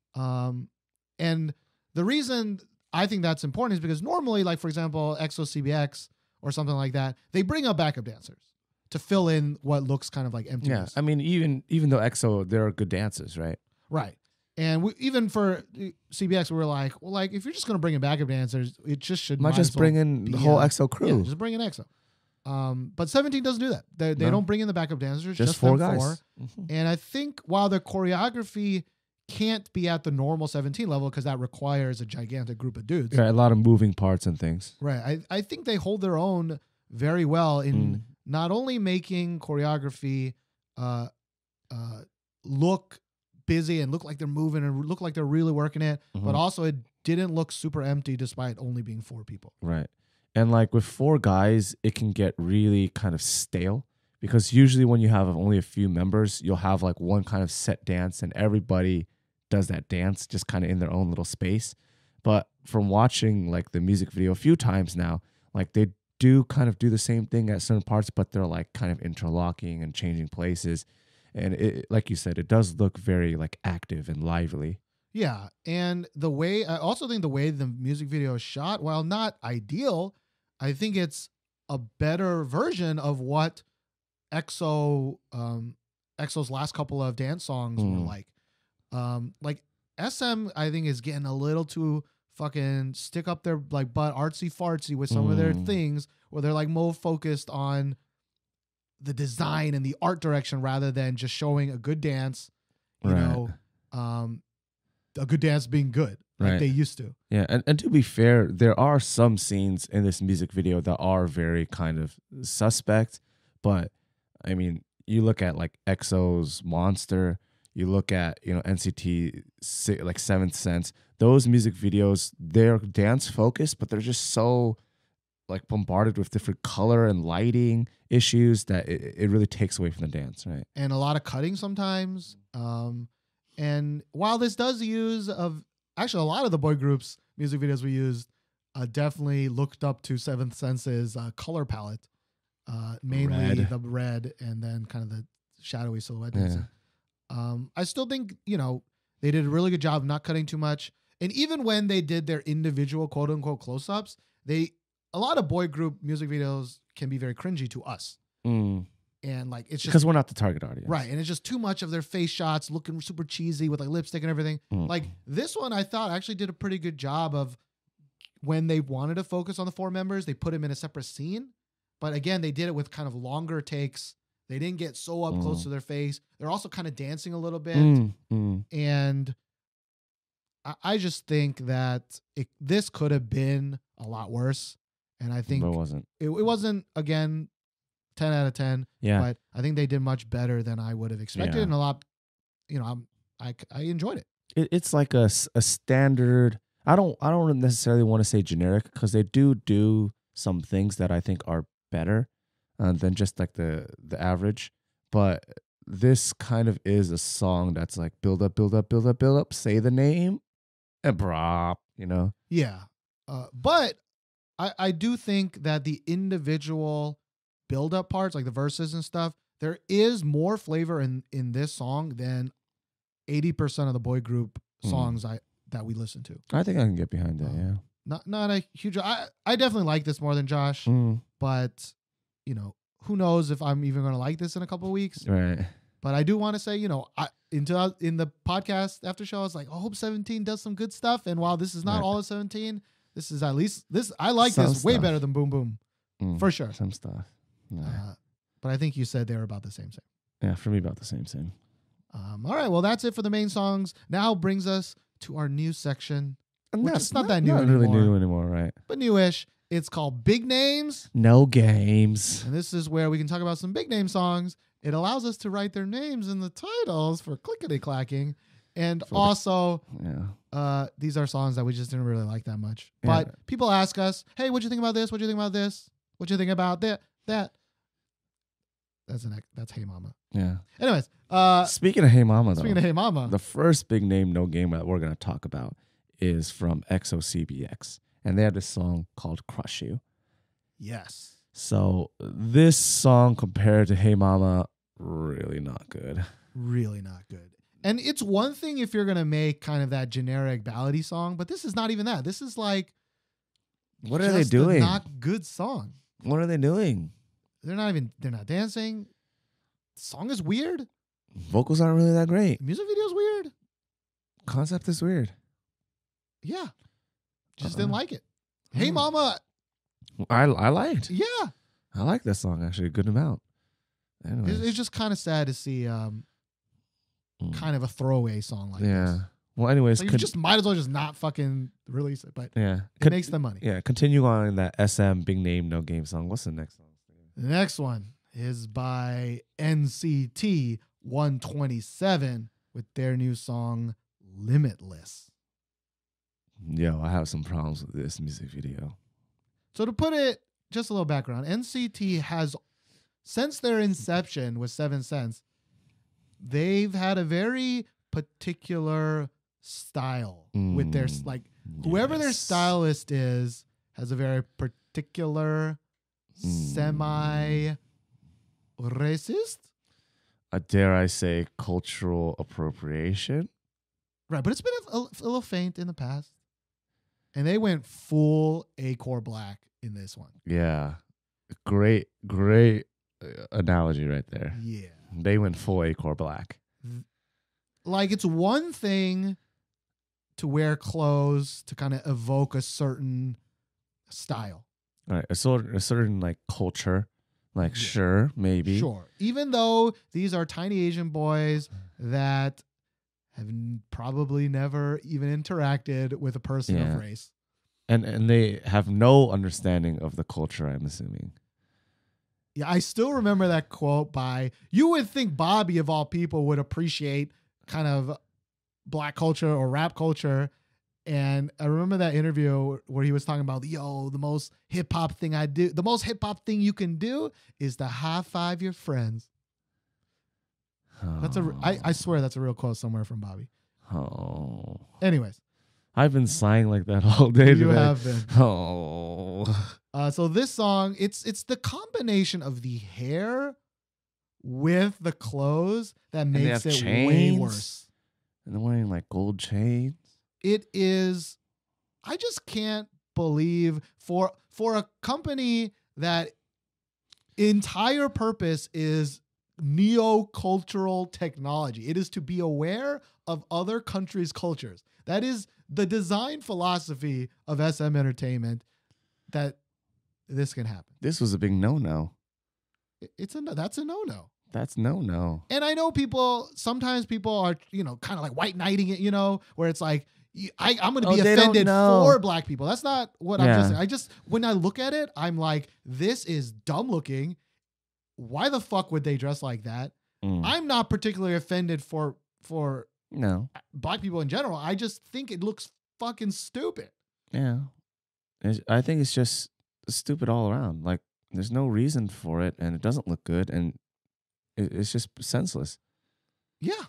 Speaker 1: Um, and the reason I think that's important is because normally, like for example, E X O C B X or something like that, they bring up backup dancers to fill in what looks kind of like
Speaker 2: Yeah,
Speaker 1: emptiness.
Speaker 2: I mean, even even though E X O, they're good dancers, right?
Speaker 1: Right. And we, even for C B X, we were like, well, like if you're just going to bring in backup dancers, it just should
Speaker 2: Might
Speaker 1: might
Speaker 2: just
Speaker 1: as well
Speaker 2: bring in the
Speaker 1: be,
Speaker 2: whole
Speaker 1: uh,
Speaker 2: E X O crew.
Speaker 1: Yeah, just bring in E X O. Um, but seventeen doesn't do that. They, they
Speaker 2: No.
Speaker 1: don't bring in the backup dancers.
Speaker 2: just,
Speaker 1: Just,
Speaker 2: four
Speaker 1: them
Speaker 2: guys.
Speaker 1: Four.
Speaker 2: Mhm.
Speaker 1: And I think while the choreography can't be at the normal seventeen level because that requires a gigantic group of dudes.
Speaker 2: Yeah, a lot of moving parts and things.
Speaker 1: Right. I, I think they hold their own very well in
Speaker 2: Mm.
Speaker 1: not only making choreography uh, uh, look busy and look like they're moving and look like they're really working it, but
Speaker 2: Mhm.
Speaker 1: also it didn't look super empty despite only being four people.
Speaker 2: Right. And like with four guys, it can get really kind of stale because usually when you have only a few members, you'll have like one kind of set dance and everybody does that dance just kind of in their own little space. But from watching like the music video a few times now, like they do kind of do the same thing at certain parts, but they're like kind of interlocking and changing places. And it, like you said, it does look very like active and lively.
Speaker 1: Yeah. And the way, I also think the way the music video is shot, while not ideal, I think it's a better version of what E X O, um, E X O's last couple of dance songs
Speaker 2: Mm.
Speaker 1: were like. Um, like S M, I think is getting a little too fucking stick up their like butt artsy fartsy with some of their
Speaker 2: Mm.
Speaker 1: things where they're like more focused on the design and the art direction rather than just showing a good dance, you
Speaker 2: Right.
Speaker 1: know, um, a good dance being good like
Speaker 2: Right.
Speaker 1: they used to.
Speaker 2: Yeah, and, and to be fair, there are some scenes in this music video that are very kind of suspect. But I mean, you look at like E X O's Monster, you look at, you know, N C T si- like Seventh Sense. Those music videos, they're dance focused, but they're just so like bombarded with different color and lighting issues that it, it really takes away from the dance, right?
Speaker 1: And a lot of cutting sometimes. Um, and while this does use of actually a lot of the boy groups music videos we used uh, definitely looked up to Seventh Sense's uh, color palette, uh, mainly
Speaker 2: Red.
Speaker 1: the red and then kind of the shadowy silhouette.
Speaker 2: Yeah.
Speaker 1: dancing. Um, I still think you know they did a really good job of not cutting too much. And even when they did their individual quote unquote close ups, they a lot of boy group music videos can be very cringy to us.
Speaker 2: Mm.
Speaker 1: And like it's just
Speaker 2: Because we're not the target audience.
Speaker 1: right, and it's just too much of their face shots looking super cheesy with like lipstick and everything.
Speaker 2: Mm.
Speaker 1: Like this one, I thought actually did a pretty good job of when they wanted to focus on the four members, they put them in a separate scene. But again, they did it with kind of longer takes. They didn't get so up close
Speaker 2: Mm.
Speaker 1: to their face. They're also kind of dancing a little bit,
Speaker 2: Mm, mm.
Speaker 1: and I, I just think that it, this could have been a lot worse. And I think
Speaker 2: But it wasn't.
Speaker 1: it, it wasn't again ten out of ten.
Speaker 2: Yeah.
Speaker 1: But I think they did much better than I would have expected,
Speaker 2: Yeah.
Speaker 1: and a lot. You know, I'm I I enjoyed it.
Speaker 2: it, it's like a, s- a standard. I don't I don't necessarily want to say generic because they do do some things that I think are better uh, than just like the the average. But this kind of is a song that's like build up, build up, build up, build up. Say the name, and brop. You know.
Speaker 1: Yeah, uh, but I I do think that the individual build up parts, like the verses and stuff, there is more flavor in in this song than eighty percent of the boy group
Speaker 2: Mm.
Speaker 1: songs I that we listen to.
Speaker 2: I think I can get behind that.
Speaker 1: Um,
Speaker 2: Yeah.
Speaker 1: Not not a huge. I I definitely like this more than Josh,
Speaker 2: Mm,
Speaker 1: but you know who knows if I'm even going to like this in a couple of weeks.
Speaker 2: right.
Speaker 1: But I do want to say, you know, I, into in the podcast after show, I was like, I hope seventeen does some good stuff. And while this is not
Speaker 2: Right.
Speaker 1: all of seventeen, this is at least this. I like
Speaker 2: Some
Speaker 1: this way
Speaker 2: stuff.
Speaker 1: better than Boom Boom,
Speaker 2: Mm,
Speaker 1: for sure.
Speaker 2: Some stuff. Yeah.
Speaker 1: Uh, but I think you said they were about the same thing.
Speaker 2: yeah, for me about the same thing.
Speaker 1: Um, all right, well, that's it for the main songs. Now brings us to our new section,
Speaker 2: And
Speaker 1: which
Speaker 2: that's
Speaker 1: is not that new
Speaker 2: not really
Speaker 1: anymore.
Speaker 2: new anymore, right?
Speaker 1: but newish. It's called Big Names.
Speaker 2: No games.
Speaker 1: And this is where we can talk about some big name songs. It allows us to write their names in the titles for clickety clacking. And
Speaker 2: For the-
Speaker 1: also,
Speaker 2: Yeah.
Speaker 1: uh, these are songs that we just didn't really like that much.
Speaker 2: Yeah.
Speaker 1: But people ask us, hey, what'd you think about this? What'd you think about this? What'd you think about that? That. That's an that's Hey Mama.
Speaker 2: Yeah.
Speaker 1: Anyways, uh,
Speaker 2: Speaking of Hey Mama, though,
Speaker 1: speaking of Hey Mama,
Speaker 2: the first big name no game that we're going to talk about is from E X O C B X. And they have this song called Crush You.
Speaker 1: yes.
Speaker 2: So this song compared to Hey Mama, really not good.
Speaker 1: Really not good. And it's one thing if you're going to make kind of that generic ballady song, but this is not even that. This is like,
Speaker 2: What are they
Speaker 1: just a
Speaker 2: doing?
Speaker 1: not good song.
Speaker 2: What are they doing?
Speaker 1: They're not even, they're not dancing. The song is weird.
Speaker 2: Vocals aren't really that great.
Speaker 1: The music video is weird.
Speaker 2: Concept is weird.
Speaker 1: Yeah. Just
Speaker 2: Uh-uh.
Speaker 1: didn't like it. Hey
Speaker 2: Hmm.
Speaker 1: Mama.
Speaker 2: I I liked.
Speaker 1: Yeah.
Speaker 2: I like that song actually a good amount. Anyways.
Speaker 1: It's, it's just kind of sad to see um,
Speaker 2: Mm.
Speaker 1: kind of a throwaway song like
Speaker 2: yeah.
Speaker 1: this.
Speaker 2: Well, anyways,
Speaker 1: So you
Speaker 2: con-
Speaker 1: just might as well just not fucking release it, but
Speaker 2: yeah,
Speaker 1: it
Speaker 2: Con-
Speaker 1: makes them money.
Speaker 2: yeah. Continue on in that S M big name no game song. What's the next song?
Speaker 1: The next one is by N C T one twenty-seven with their new song Limitless.
Speaker 2: Yo, I have some problems with this music video.
Speaker 1: So to put it, just a little background, N C T has, since their inception with Seven Sense, they've had a very particular style with their,
Speaker 2: Mm,
Speaker 1: like, whoever their
Speaker 2: yes.
Speaker 1: stylist is has a very particular
Speaker 2: Mm.
Speaker 1: semi-racist.
Speaker 2: Uh, dare I say cultural appropriation?
Speaker 1: Right, but it's been a, a, a little faint in the past. And they went full A-core black in this one.
Speaker 2: Yeah. Great, great uh, analogy right there.
Speaker 1: Yeah.
Speaker 2: They went full A-core black.
Speaker 1: Like, it's one thing to wear clothes to kind of evoke a certain style.
Speaker 2: All right, a certain, a certain like culture, like
Speaker 1: Yeah.
Speaker 2: sure, maybe.
Speaker 1: Sure. Even though these are tiny Asian boys that have n- probably never even interacted with a person
Speaker 2: Yeah.
Speaker 1: of race.
Speaker 2: And and they have no understanding of the culture, I'm assuming.
Speaker 1: Yeah, I still remember that quote by, you would think Bobby of all people would appreciate kind of black culture or rap culture. And I remember that interview where he was talking about, yo, the most hip hop thing I do, the most hip hop thing you can do is to high five your friends. That's a, I, I swear that's a real quote somewhere from Bobby.
Speaker 2: Oh.
Speaker 1: Anyways,
Speaker 2: I've been sighing like that all day
Speaker 1: you
Speaker 2: today.
Speaker 1: have been.
Speaker 2: Oh.
Speaker 1: Uh, so this song, it's it's the combination of the hair with the clothes that
Speaker 2: they
Speaker 1: makes
Speaker 2: have
Speaker 1: it way
Speaker 2: chains?
Speaker 1: worse.
Speaker 2: And they're wearing like gold chains.
Speaker 1: It is, I just can't believe for for a company that entire purpose is neo-cultural technology. It is to be aware of other countries' cultures. That is the design philosophy of S M Entertainment, that this can happen.
Speaker 2: This was a big no-no.
Speaker 1: It- It's a no- that's a no-no.
Speaker 2: That's no-no.
Speaker 1: And I know people, sometimes people are, you know, kind of like white knighting it, you know, where it's like, you- I, I'm going to
Speaker 2: Oh,
Speaker 1: be
Speaker 2: they don't
Speaker 1: offended
Speaker 2: know.
Speaker 1: for black people. That's not what I'm
Speaker 2: Yeah.
Speaker 1: just saying. I just, when I look at it, I'm like, this is dumb looking. Why the fuck would they dress like that?
Speaker 2: Mm.
Speaker 1: I'm not particularly offended for, for
Speaker 2: No.
Speaker 1: black people in general. I just think it looks fucking stupid.
Speaker 2: Yeah. It's- I think it's just stupid all around. Like, there's no reason for it, and it doesn't look good, and it, it's just senseless.
Speaker 1: Yeah.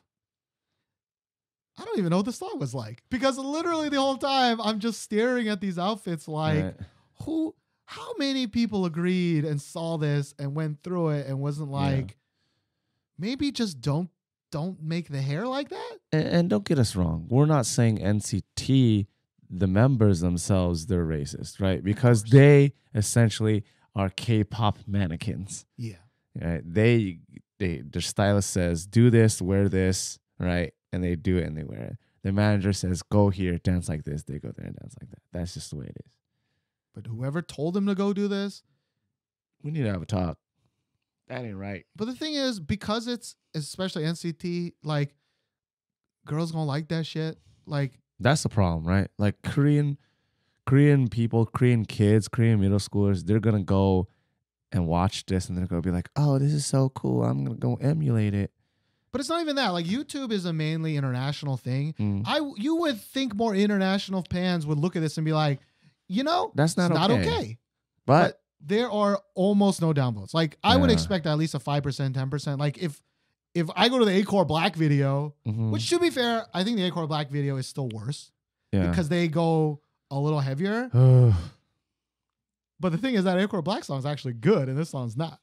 Speaker 1: I don't even know what the song was like, because literally the whole time I'm just staring at these outfits like,
Speaker 2: Right.
Speaker 1: who, how many people agreed and saw this and went through it and wasn't like, maybe just don't, don't make the hair like that?
Speaker 2: And, and don't get us wrong. We're not saying N C T, the members themselves, they're racist, right? Because they essentially are K-pop mannequins.
Speaker 1: Yeah.
Speaker 2: Right? They they their stylist says, do this, wear this, right? And they do it and they wear it. The manager says, go here, dance like this. They go there and dance like that. That's just the way it is.
Speaker 1: But whoever told them to go do this,
Speaker 2: We need to have a talk. That ain't right.
Speaker 1: but the thing is, because it's especially N C T, like girls gonna like that shit. Like
Speaker 2: That's the problem, right? Like Korean, Korean people, Korean kids, Korean middle schoolers, they're gonna go and watch this, and they're gonna be like, "Oh, this is so cool! I'm gonna go emulate it."
Speaker 1: But it's not even that. Like YouTube is a mainly international thing.
Speaker 2: Mm.
Speaker 1: I you would think more international fans would look at this and be like, you know,
Speaker 2: That's not
Speaker 1: it's
Speaker 2: okay.
Speaker 1: not okay.
Speaker 2: But,
Speaker 1: There are almost no downvotes. Like I would
Speaker 2: Yeah.
Speaker 1: expect at least a five percent, ten percent. Like if if I go to the A Core Black video,
Speaker 2: mhm,
Speaker 1: which to be fair, I think the A Core Black video is still worse
Speaker 2: yeah.
Speaker 1: because they go a little heavier. But the thing is that A Core Black song is actually good and this song's not.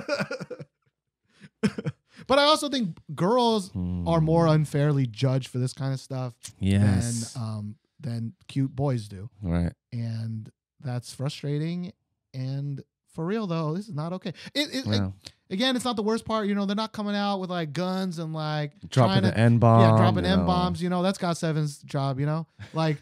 Speaker 1: But I also think girls are more unfairly judged for this kind of stuff
Speaker 2: yes,
Speaker 1: than um than cute boys do.
Speaker 2: right.
Speaker 1: And that's frustrating. And for real though, this is not okay. It, it like,
Speaker 2: Yeah.
Speaker 1: again, it's not the worst part. You know, they're not coming out with like guns and like
Speaker 2: Dropping
Speaker 1: trying
Speaker 2: the
Speaker 1: to,
Speaker 2: N bomb.
Speaker 1: yeah, dropping
Speaker 2: you
Speaker 1: M
Speaker 2: know.
Speaker 1: bombs. You know, that's got Seven's job. You know, like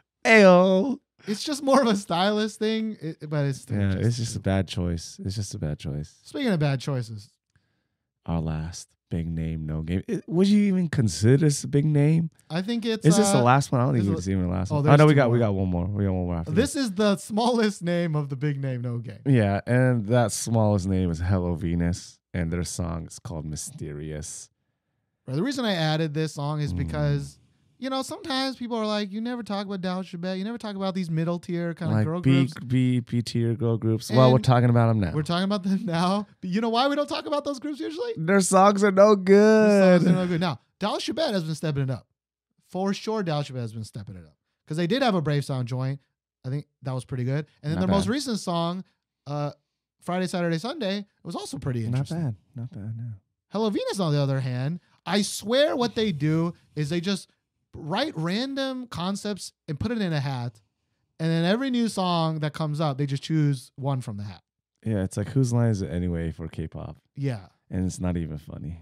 Speaker 2: Ayo.
Speaker 1: it's just more of a stylist thing. It, but it's still
Speaker 2: Yeah, it's just a bad choice. It's just a bad choice.
Speaker 1: Speaking of bad choices,
Speaker 2: Our last big name, no game. It- would you even consider this a big name?
Speaker 1: I think it's.
Speaker 2: Is this
Speaker 1: uh,
Speaker 2: the last one? I don't think
Speaker 1: this
Speaker 2: it's
Speaker 1: is-
Speaker 2: even the last
Speaker 1: oh,
Speaker 2: one. Oh
Speaker 1: there's
Speaker 2: no, we
Speaker 1: two
Speaker 2: got we
Speaker 1: more.
Speaker 2: got one more. We got one more after
Speaker 1: This is the smallest name of the big name no game.
Speaker 2: Yeah, and that smallest name is Hello Venus, and their song is called Mysterious.
Speaker 1: Right, the reason I added this song is
Speaker 2: Mm.
Speaker 1: because, you know, sometimes people are like, you never talk about Day six. You never talk about these middle tier kind of
Speaker 2: Like
Speaker 1: girl
Speaker 2: B,
Speaker 1: groups.
Speaker 2: B, B tier girl groups. Well, we're
Speaker 1: And
Speaker 2: talking about them now.
Speaker 1: We're talking about them now. But you know why we don't talk about those groups usually?
Speaker 2: Their songs are no
Speaker 1: These
Speaker 2: good.
Speaker 1: songs are no good. Now, Day six has been stepping it up. For sure, Day six has been stepping it up. Because they did have a Brave Sound joint. I think that was pretty good. And then
Speaker 2: Not
Speaker 1: their most
Speaker 2: bad.
Speaker 1: recent song, uh, Friday, Saturday, Sunday, was also pretty
Speaker 2: Not
Speaker 1: interesting.
Speaker 2: bad. Not bad. No.
Speaker 1: Hello Venus, on the other hand, I swear what they do is they just write random concepts and put it in a hat. And then every new song that comes up, they just choose one from the hat.
Speaker 2: Yeah, it's like whose line is it anyway for K-pop,
Speaker 1: Yeah.
Speaker 2: and it's not even funny.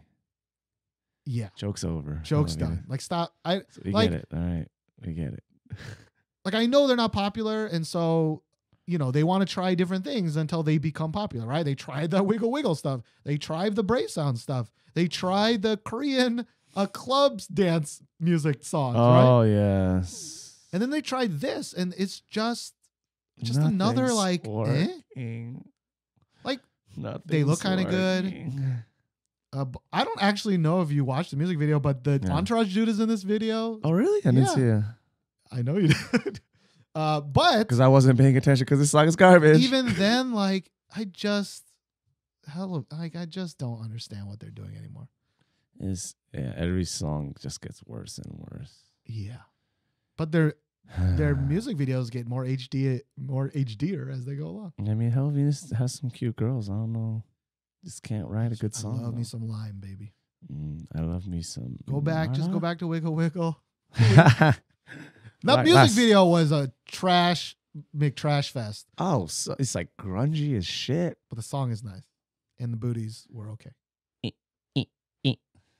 Speaker 1: Yeah.
Speaker 2: Joke's over.
Speaker 1: Joke's
Speaker 2: Hello
Speaker 1: done.
Speaker 2: Venus.
Speaker 1: Like stop. I
Speaker 2: So we
Speaker 1: like-
Speaker 2: get it. All right, we get it.
Speaker 1: like I know they're not popular, and so you know they want to try different things until they become popular, right? They tried the Wiggle Wiggle stuff. They tried the Brave Sound stuff. They tried the Korean uh, clubs dance music songs, right?
Speaker 2: Oh yes.
Speaker 1: And then they tried this, and it's just just another
Speaker 2: Nothing's
Speaker 1: like, eh?
Speaker 2: working.
Speaker 1: Like,
Speaker 2: Nothing's
Speaker 1: they look kinda good.
Speaker 2: working.
Speaker 1: Uh, b- I don't actually know if you watched the music video, but the
Speaker 2: Yeah.
Speaker 1: Entourage dude is in this video.
Speaker 2: Oh really? I didn't
Speaker 1: Yeah.
Speaker 2: see it
Speaker 1: I know you did. Uh, but
Speaker 2: because I wasn't paying attention because this song is garbage.
Speaker 1: even then, like, I just, hello, like, I just don't understand what they're doing anymore.
Speaker 2: is yeah, every song just gets worse and worse.
Speaker 1: Yeah, but their their music videos get more H D, more H D-er as they go along.
Speaker 2: I mean, Hello Venus has some cute girls. I don't know. Just can't write a good song.
Speaker 1: I love me
Speaker 2: though.
Speaker 1: some Lime, baby.
Speaker 2: Mm, I love me some.
Speaker 1: Go back, just go back to Wiggle Wiggle.
Speaker 2: back.
Speaker 1: That
Speaker 2: Right,
Speaker 1: music
Speaker 2: last-
Speaker 1: video was a trash McTrash fest,
Speaker 2: Oh, so it's like grungy as shit.
Speaker 1: but the song is nice, and the booties were okay.
Speaker 2: Eh, eh, eh.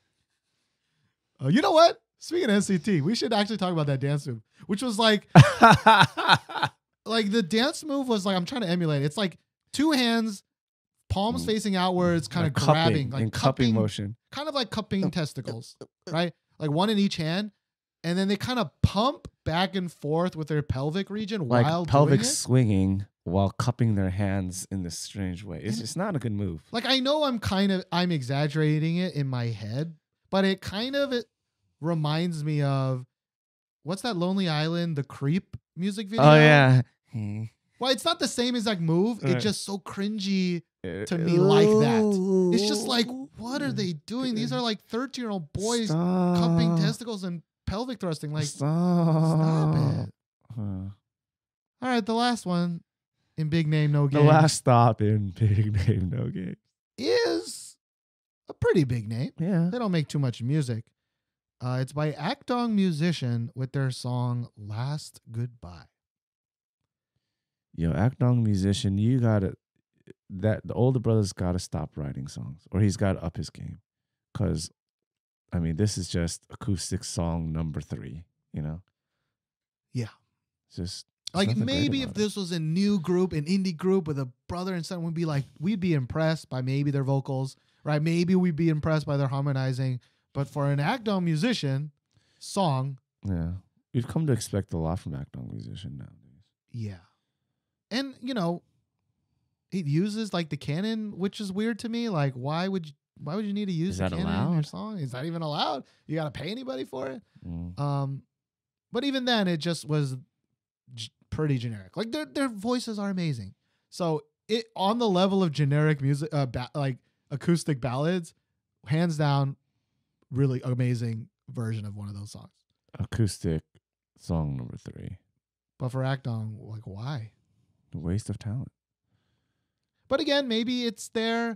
Speaker 1: Uh, you know what? Speaking of N C T, we should actually talk about that dance move, which was like, like the dance move was like I'm trying to emulate. It's like two hands, palms
Speaker 2: Mm.
Speaker 1: facing outwards, kind
Speaker 2: Like
Speaker 1: of grabbing,
Speaker 2: cupping,
Speaker 1: like
Speaker 2: in cupping
Speaker 1: cupping,
Speaker 2: motion.
Speaker 1: kind of like cupping testicles, right? Like one in each hand, and then they kind of pump back and forth with their pelvic region
Speaker 2: Like
Speaker 1: while
Speaker 2: pelvic
Speaker 1: doing it.
Speaker 2: swinging while cupping their hands in this strange way. It's
Speaker 1: And-
Speaker 2: just not a good move.
Speaker 1: Like I know I'm kind of I'm exaggerating it in my head, but it kind of it reminds me of what's that Lonely Island, the Creep music video?
Speaker 2: Oh yeah.
Speaker 1: Well, it's not the same exact move.
Speaker 2: Right.
Speaker 1: It's just so cringy to me like that. It's just like, what are they doing? These are like thirteen-year-old boys
Speaker 2: Stop.
Speaker 1: cupping testicles and pelvic thrusting. Like,
Speaker 2: stop.
Speaker 1: stop it.
Speaker 2: Huh.
Speaker 1: All right, the last one in Big Name No
Speaker 2: The
Speaker 1: Game
Speaker 2: last stop in Big Name No Game.
Speaker 1: is a pretty big name.
Speaker 2: Yeah.
Speaker 1: They don't make too much music. Uh, it's by Akdong Musician with their song Last Goodbye.
Speaker 2: Yo, Akdong Musician, you gotta. that the older brother's got to stop writing songs, or he's got to up his game. Because, I mean, this is just acoustic song number three. You know.
Speaker 1: Yeah.
Speaker 2: It's just it's
Speaker 1: like
Speaker 2: nothing great
Speaker 1: maybe if
Speaker 2: about it.
Speaker 1: this was a new group, an indie group with a brother and son, we'd be like, we'd be impressed by maybe their vocals, right? Maybe we'd be impressed by their harmonizing. But for an Akdong musician song,
Speaker 2: Yeah, you've come to expect a lot from Akdong musician nowadays.
Speaker 1: yeah. And, you know, it uses like the canon, which is weird to me. Like, why would you, why would you need to use
Speaker 2: Is
Speaker 1: the
Speaker 2: that
Speaker 1: canon in your
Speaker 2: allowed?
Speaker 1: song? It's not even allowed. You got to pay anybody for it.
Speaker 2: Mm.
Speaker 1: Um, but even then, it just was g- pretty generic. Like their their voices are amazing. So it on the level of generic music, uh, ba- like acoustic ballads, hands down, really amazing version of one of those songs.
Speaker 2: Acoustic song number three.
Speaker 1: But for Akdong, like why?
Speaker 2: A waste of talent.
Speaker 1: But again, maybe it's their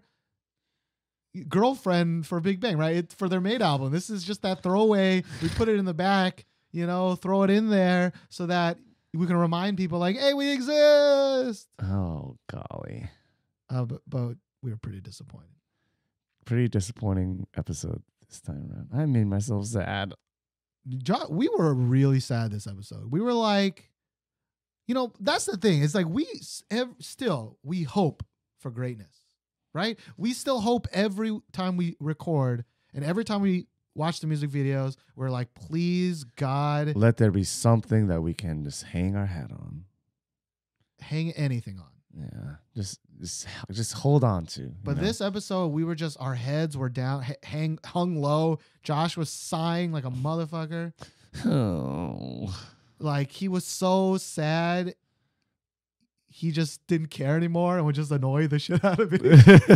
Speaker 1: girlfriend for Big Bang, right? It, for their Made album. This is just that throwaway. We put it in the back, you know, throw it in there so that we can remind people like, hey, we exist.
Speaker 2: Oh golly,
Speaker 1: Uh, but, but we were pretty disappointed.
Speaker 2: pretty disappointing episode this time around. I made myself sad.
Speaker 1: Jo- we were really sad this episode. We were like, you know, that's the thing. It's like we s- ev- still, we hope for greatness, right? We still hope every time we record and every time we watch the music videos, we're like, please, God,
Speaker 2: Let there be something that we can just hang our hat on.
Speaker 1: hang anything on.
Speaker 2: Yeah, just just just hold on to. you
Speaker 1: But
Speaker 2: know?
Speaker 1: this episode, we were just, our heads were down, h- hang, hung low. Josh was sighing like a motherfucker.
Speaker 2: Oh.
Speaker 1: Like he was so sad. He just didn't care anymore and would just annoy the shit out of me.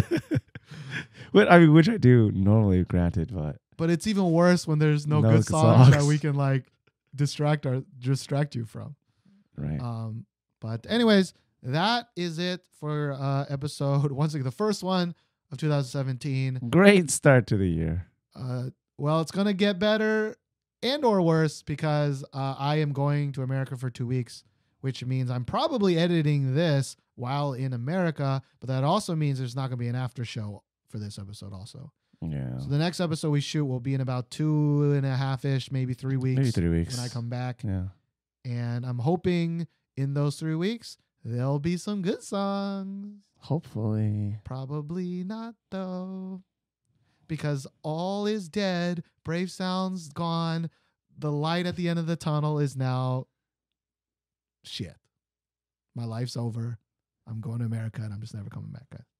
Speaker 2: But I mean, which I do normally, granted, but
Speaker 1: But it's even worse when there's no,
Speaker 2: No
Speaker 1: good
Speaker 2: good
Speaker 1: songs, that
Speaker 2: songs.
Speaker 1: we can like distract our distract you from.
Speaker 2: right.
Speaker 1: Um, but anyways, that is it for uh episode once again, the first one of two thousand seventeen.
Speaker 2: Great start to the year.
Speaker 1: Uh, well, it's gonna get better and or worse because uh, I am going to America for two weeks, which means I'm probably editing this while in America. But that also means there's not gonna be an after show for this episode also.
Speaker 2: Yeah.
Speaker 1: So the next episode we shoot will be in about two and a half ish, maybe three weeks.
Speaker 2: Maybe three weeks.
Speaker 1: when I come back.
Speaker 2: Yeah.
Speaker 1: And I'm hoping in those three weeks there'll be some good songs.
Speaker 2: Hopefully.
Speaker 1: Probably not though, because all is dead. Brave Sound's gone. The light at the end of the tunnel is now shit. My life's over. I'm going to America and I'm just never coming back, guys.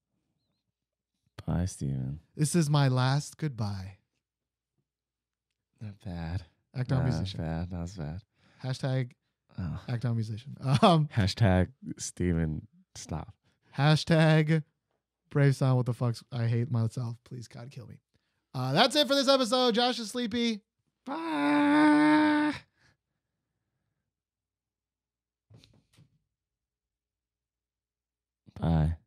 Speaker 2: Bye, Steven.
Speaker 1: This is my last goodbye.
Speaker 2: Not bad.
Speaker 1: Act on
Speaker 2: Not
Speaker 1: musician.
Speaker 2: bad. That was bad.
Speaker 1: Hashtag
Speaker 2: Oh.
Speaker 1: act on musician. Um,
Speaker 2: Hashtag Steven, stop.
Speaker 1: hashtag Brave Sound. What the fuck's I hate myself. Please, God, kill me. Uh, that's it for this episode. Josh is sleepy.
Speaker 2: Bye. Bye.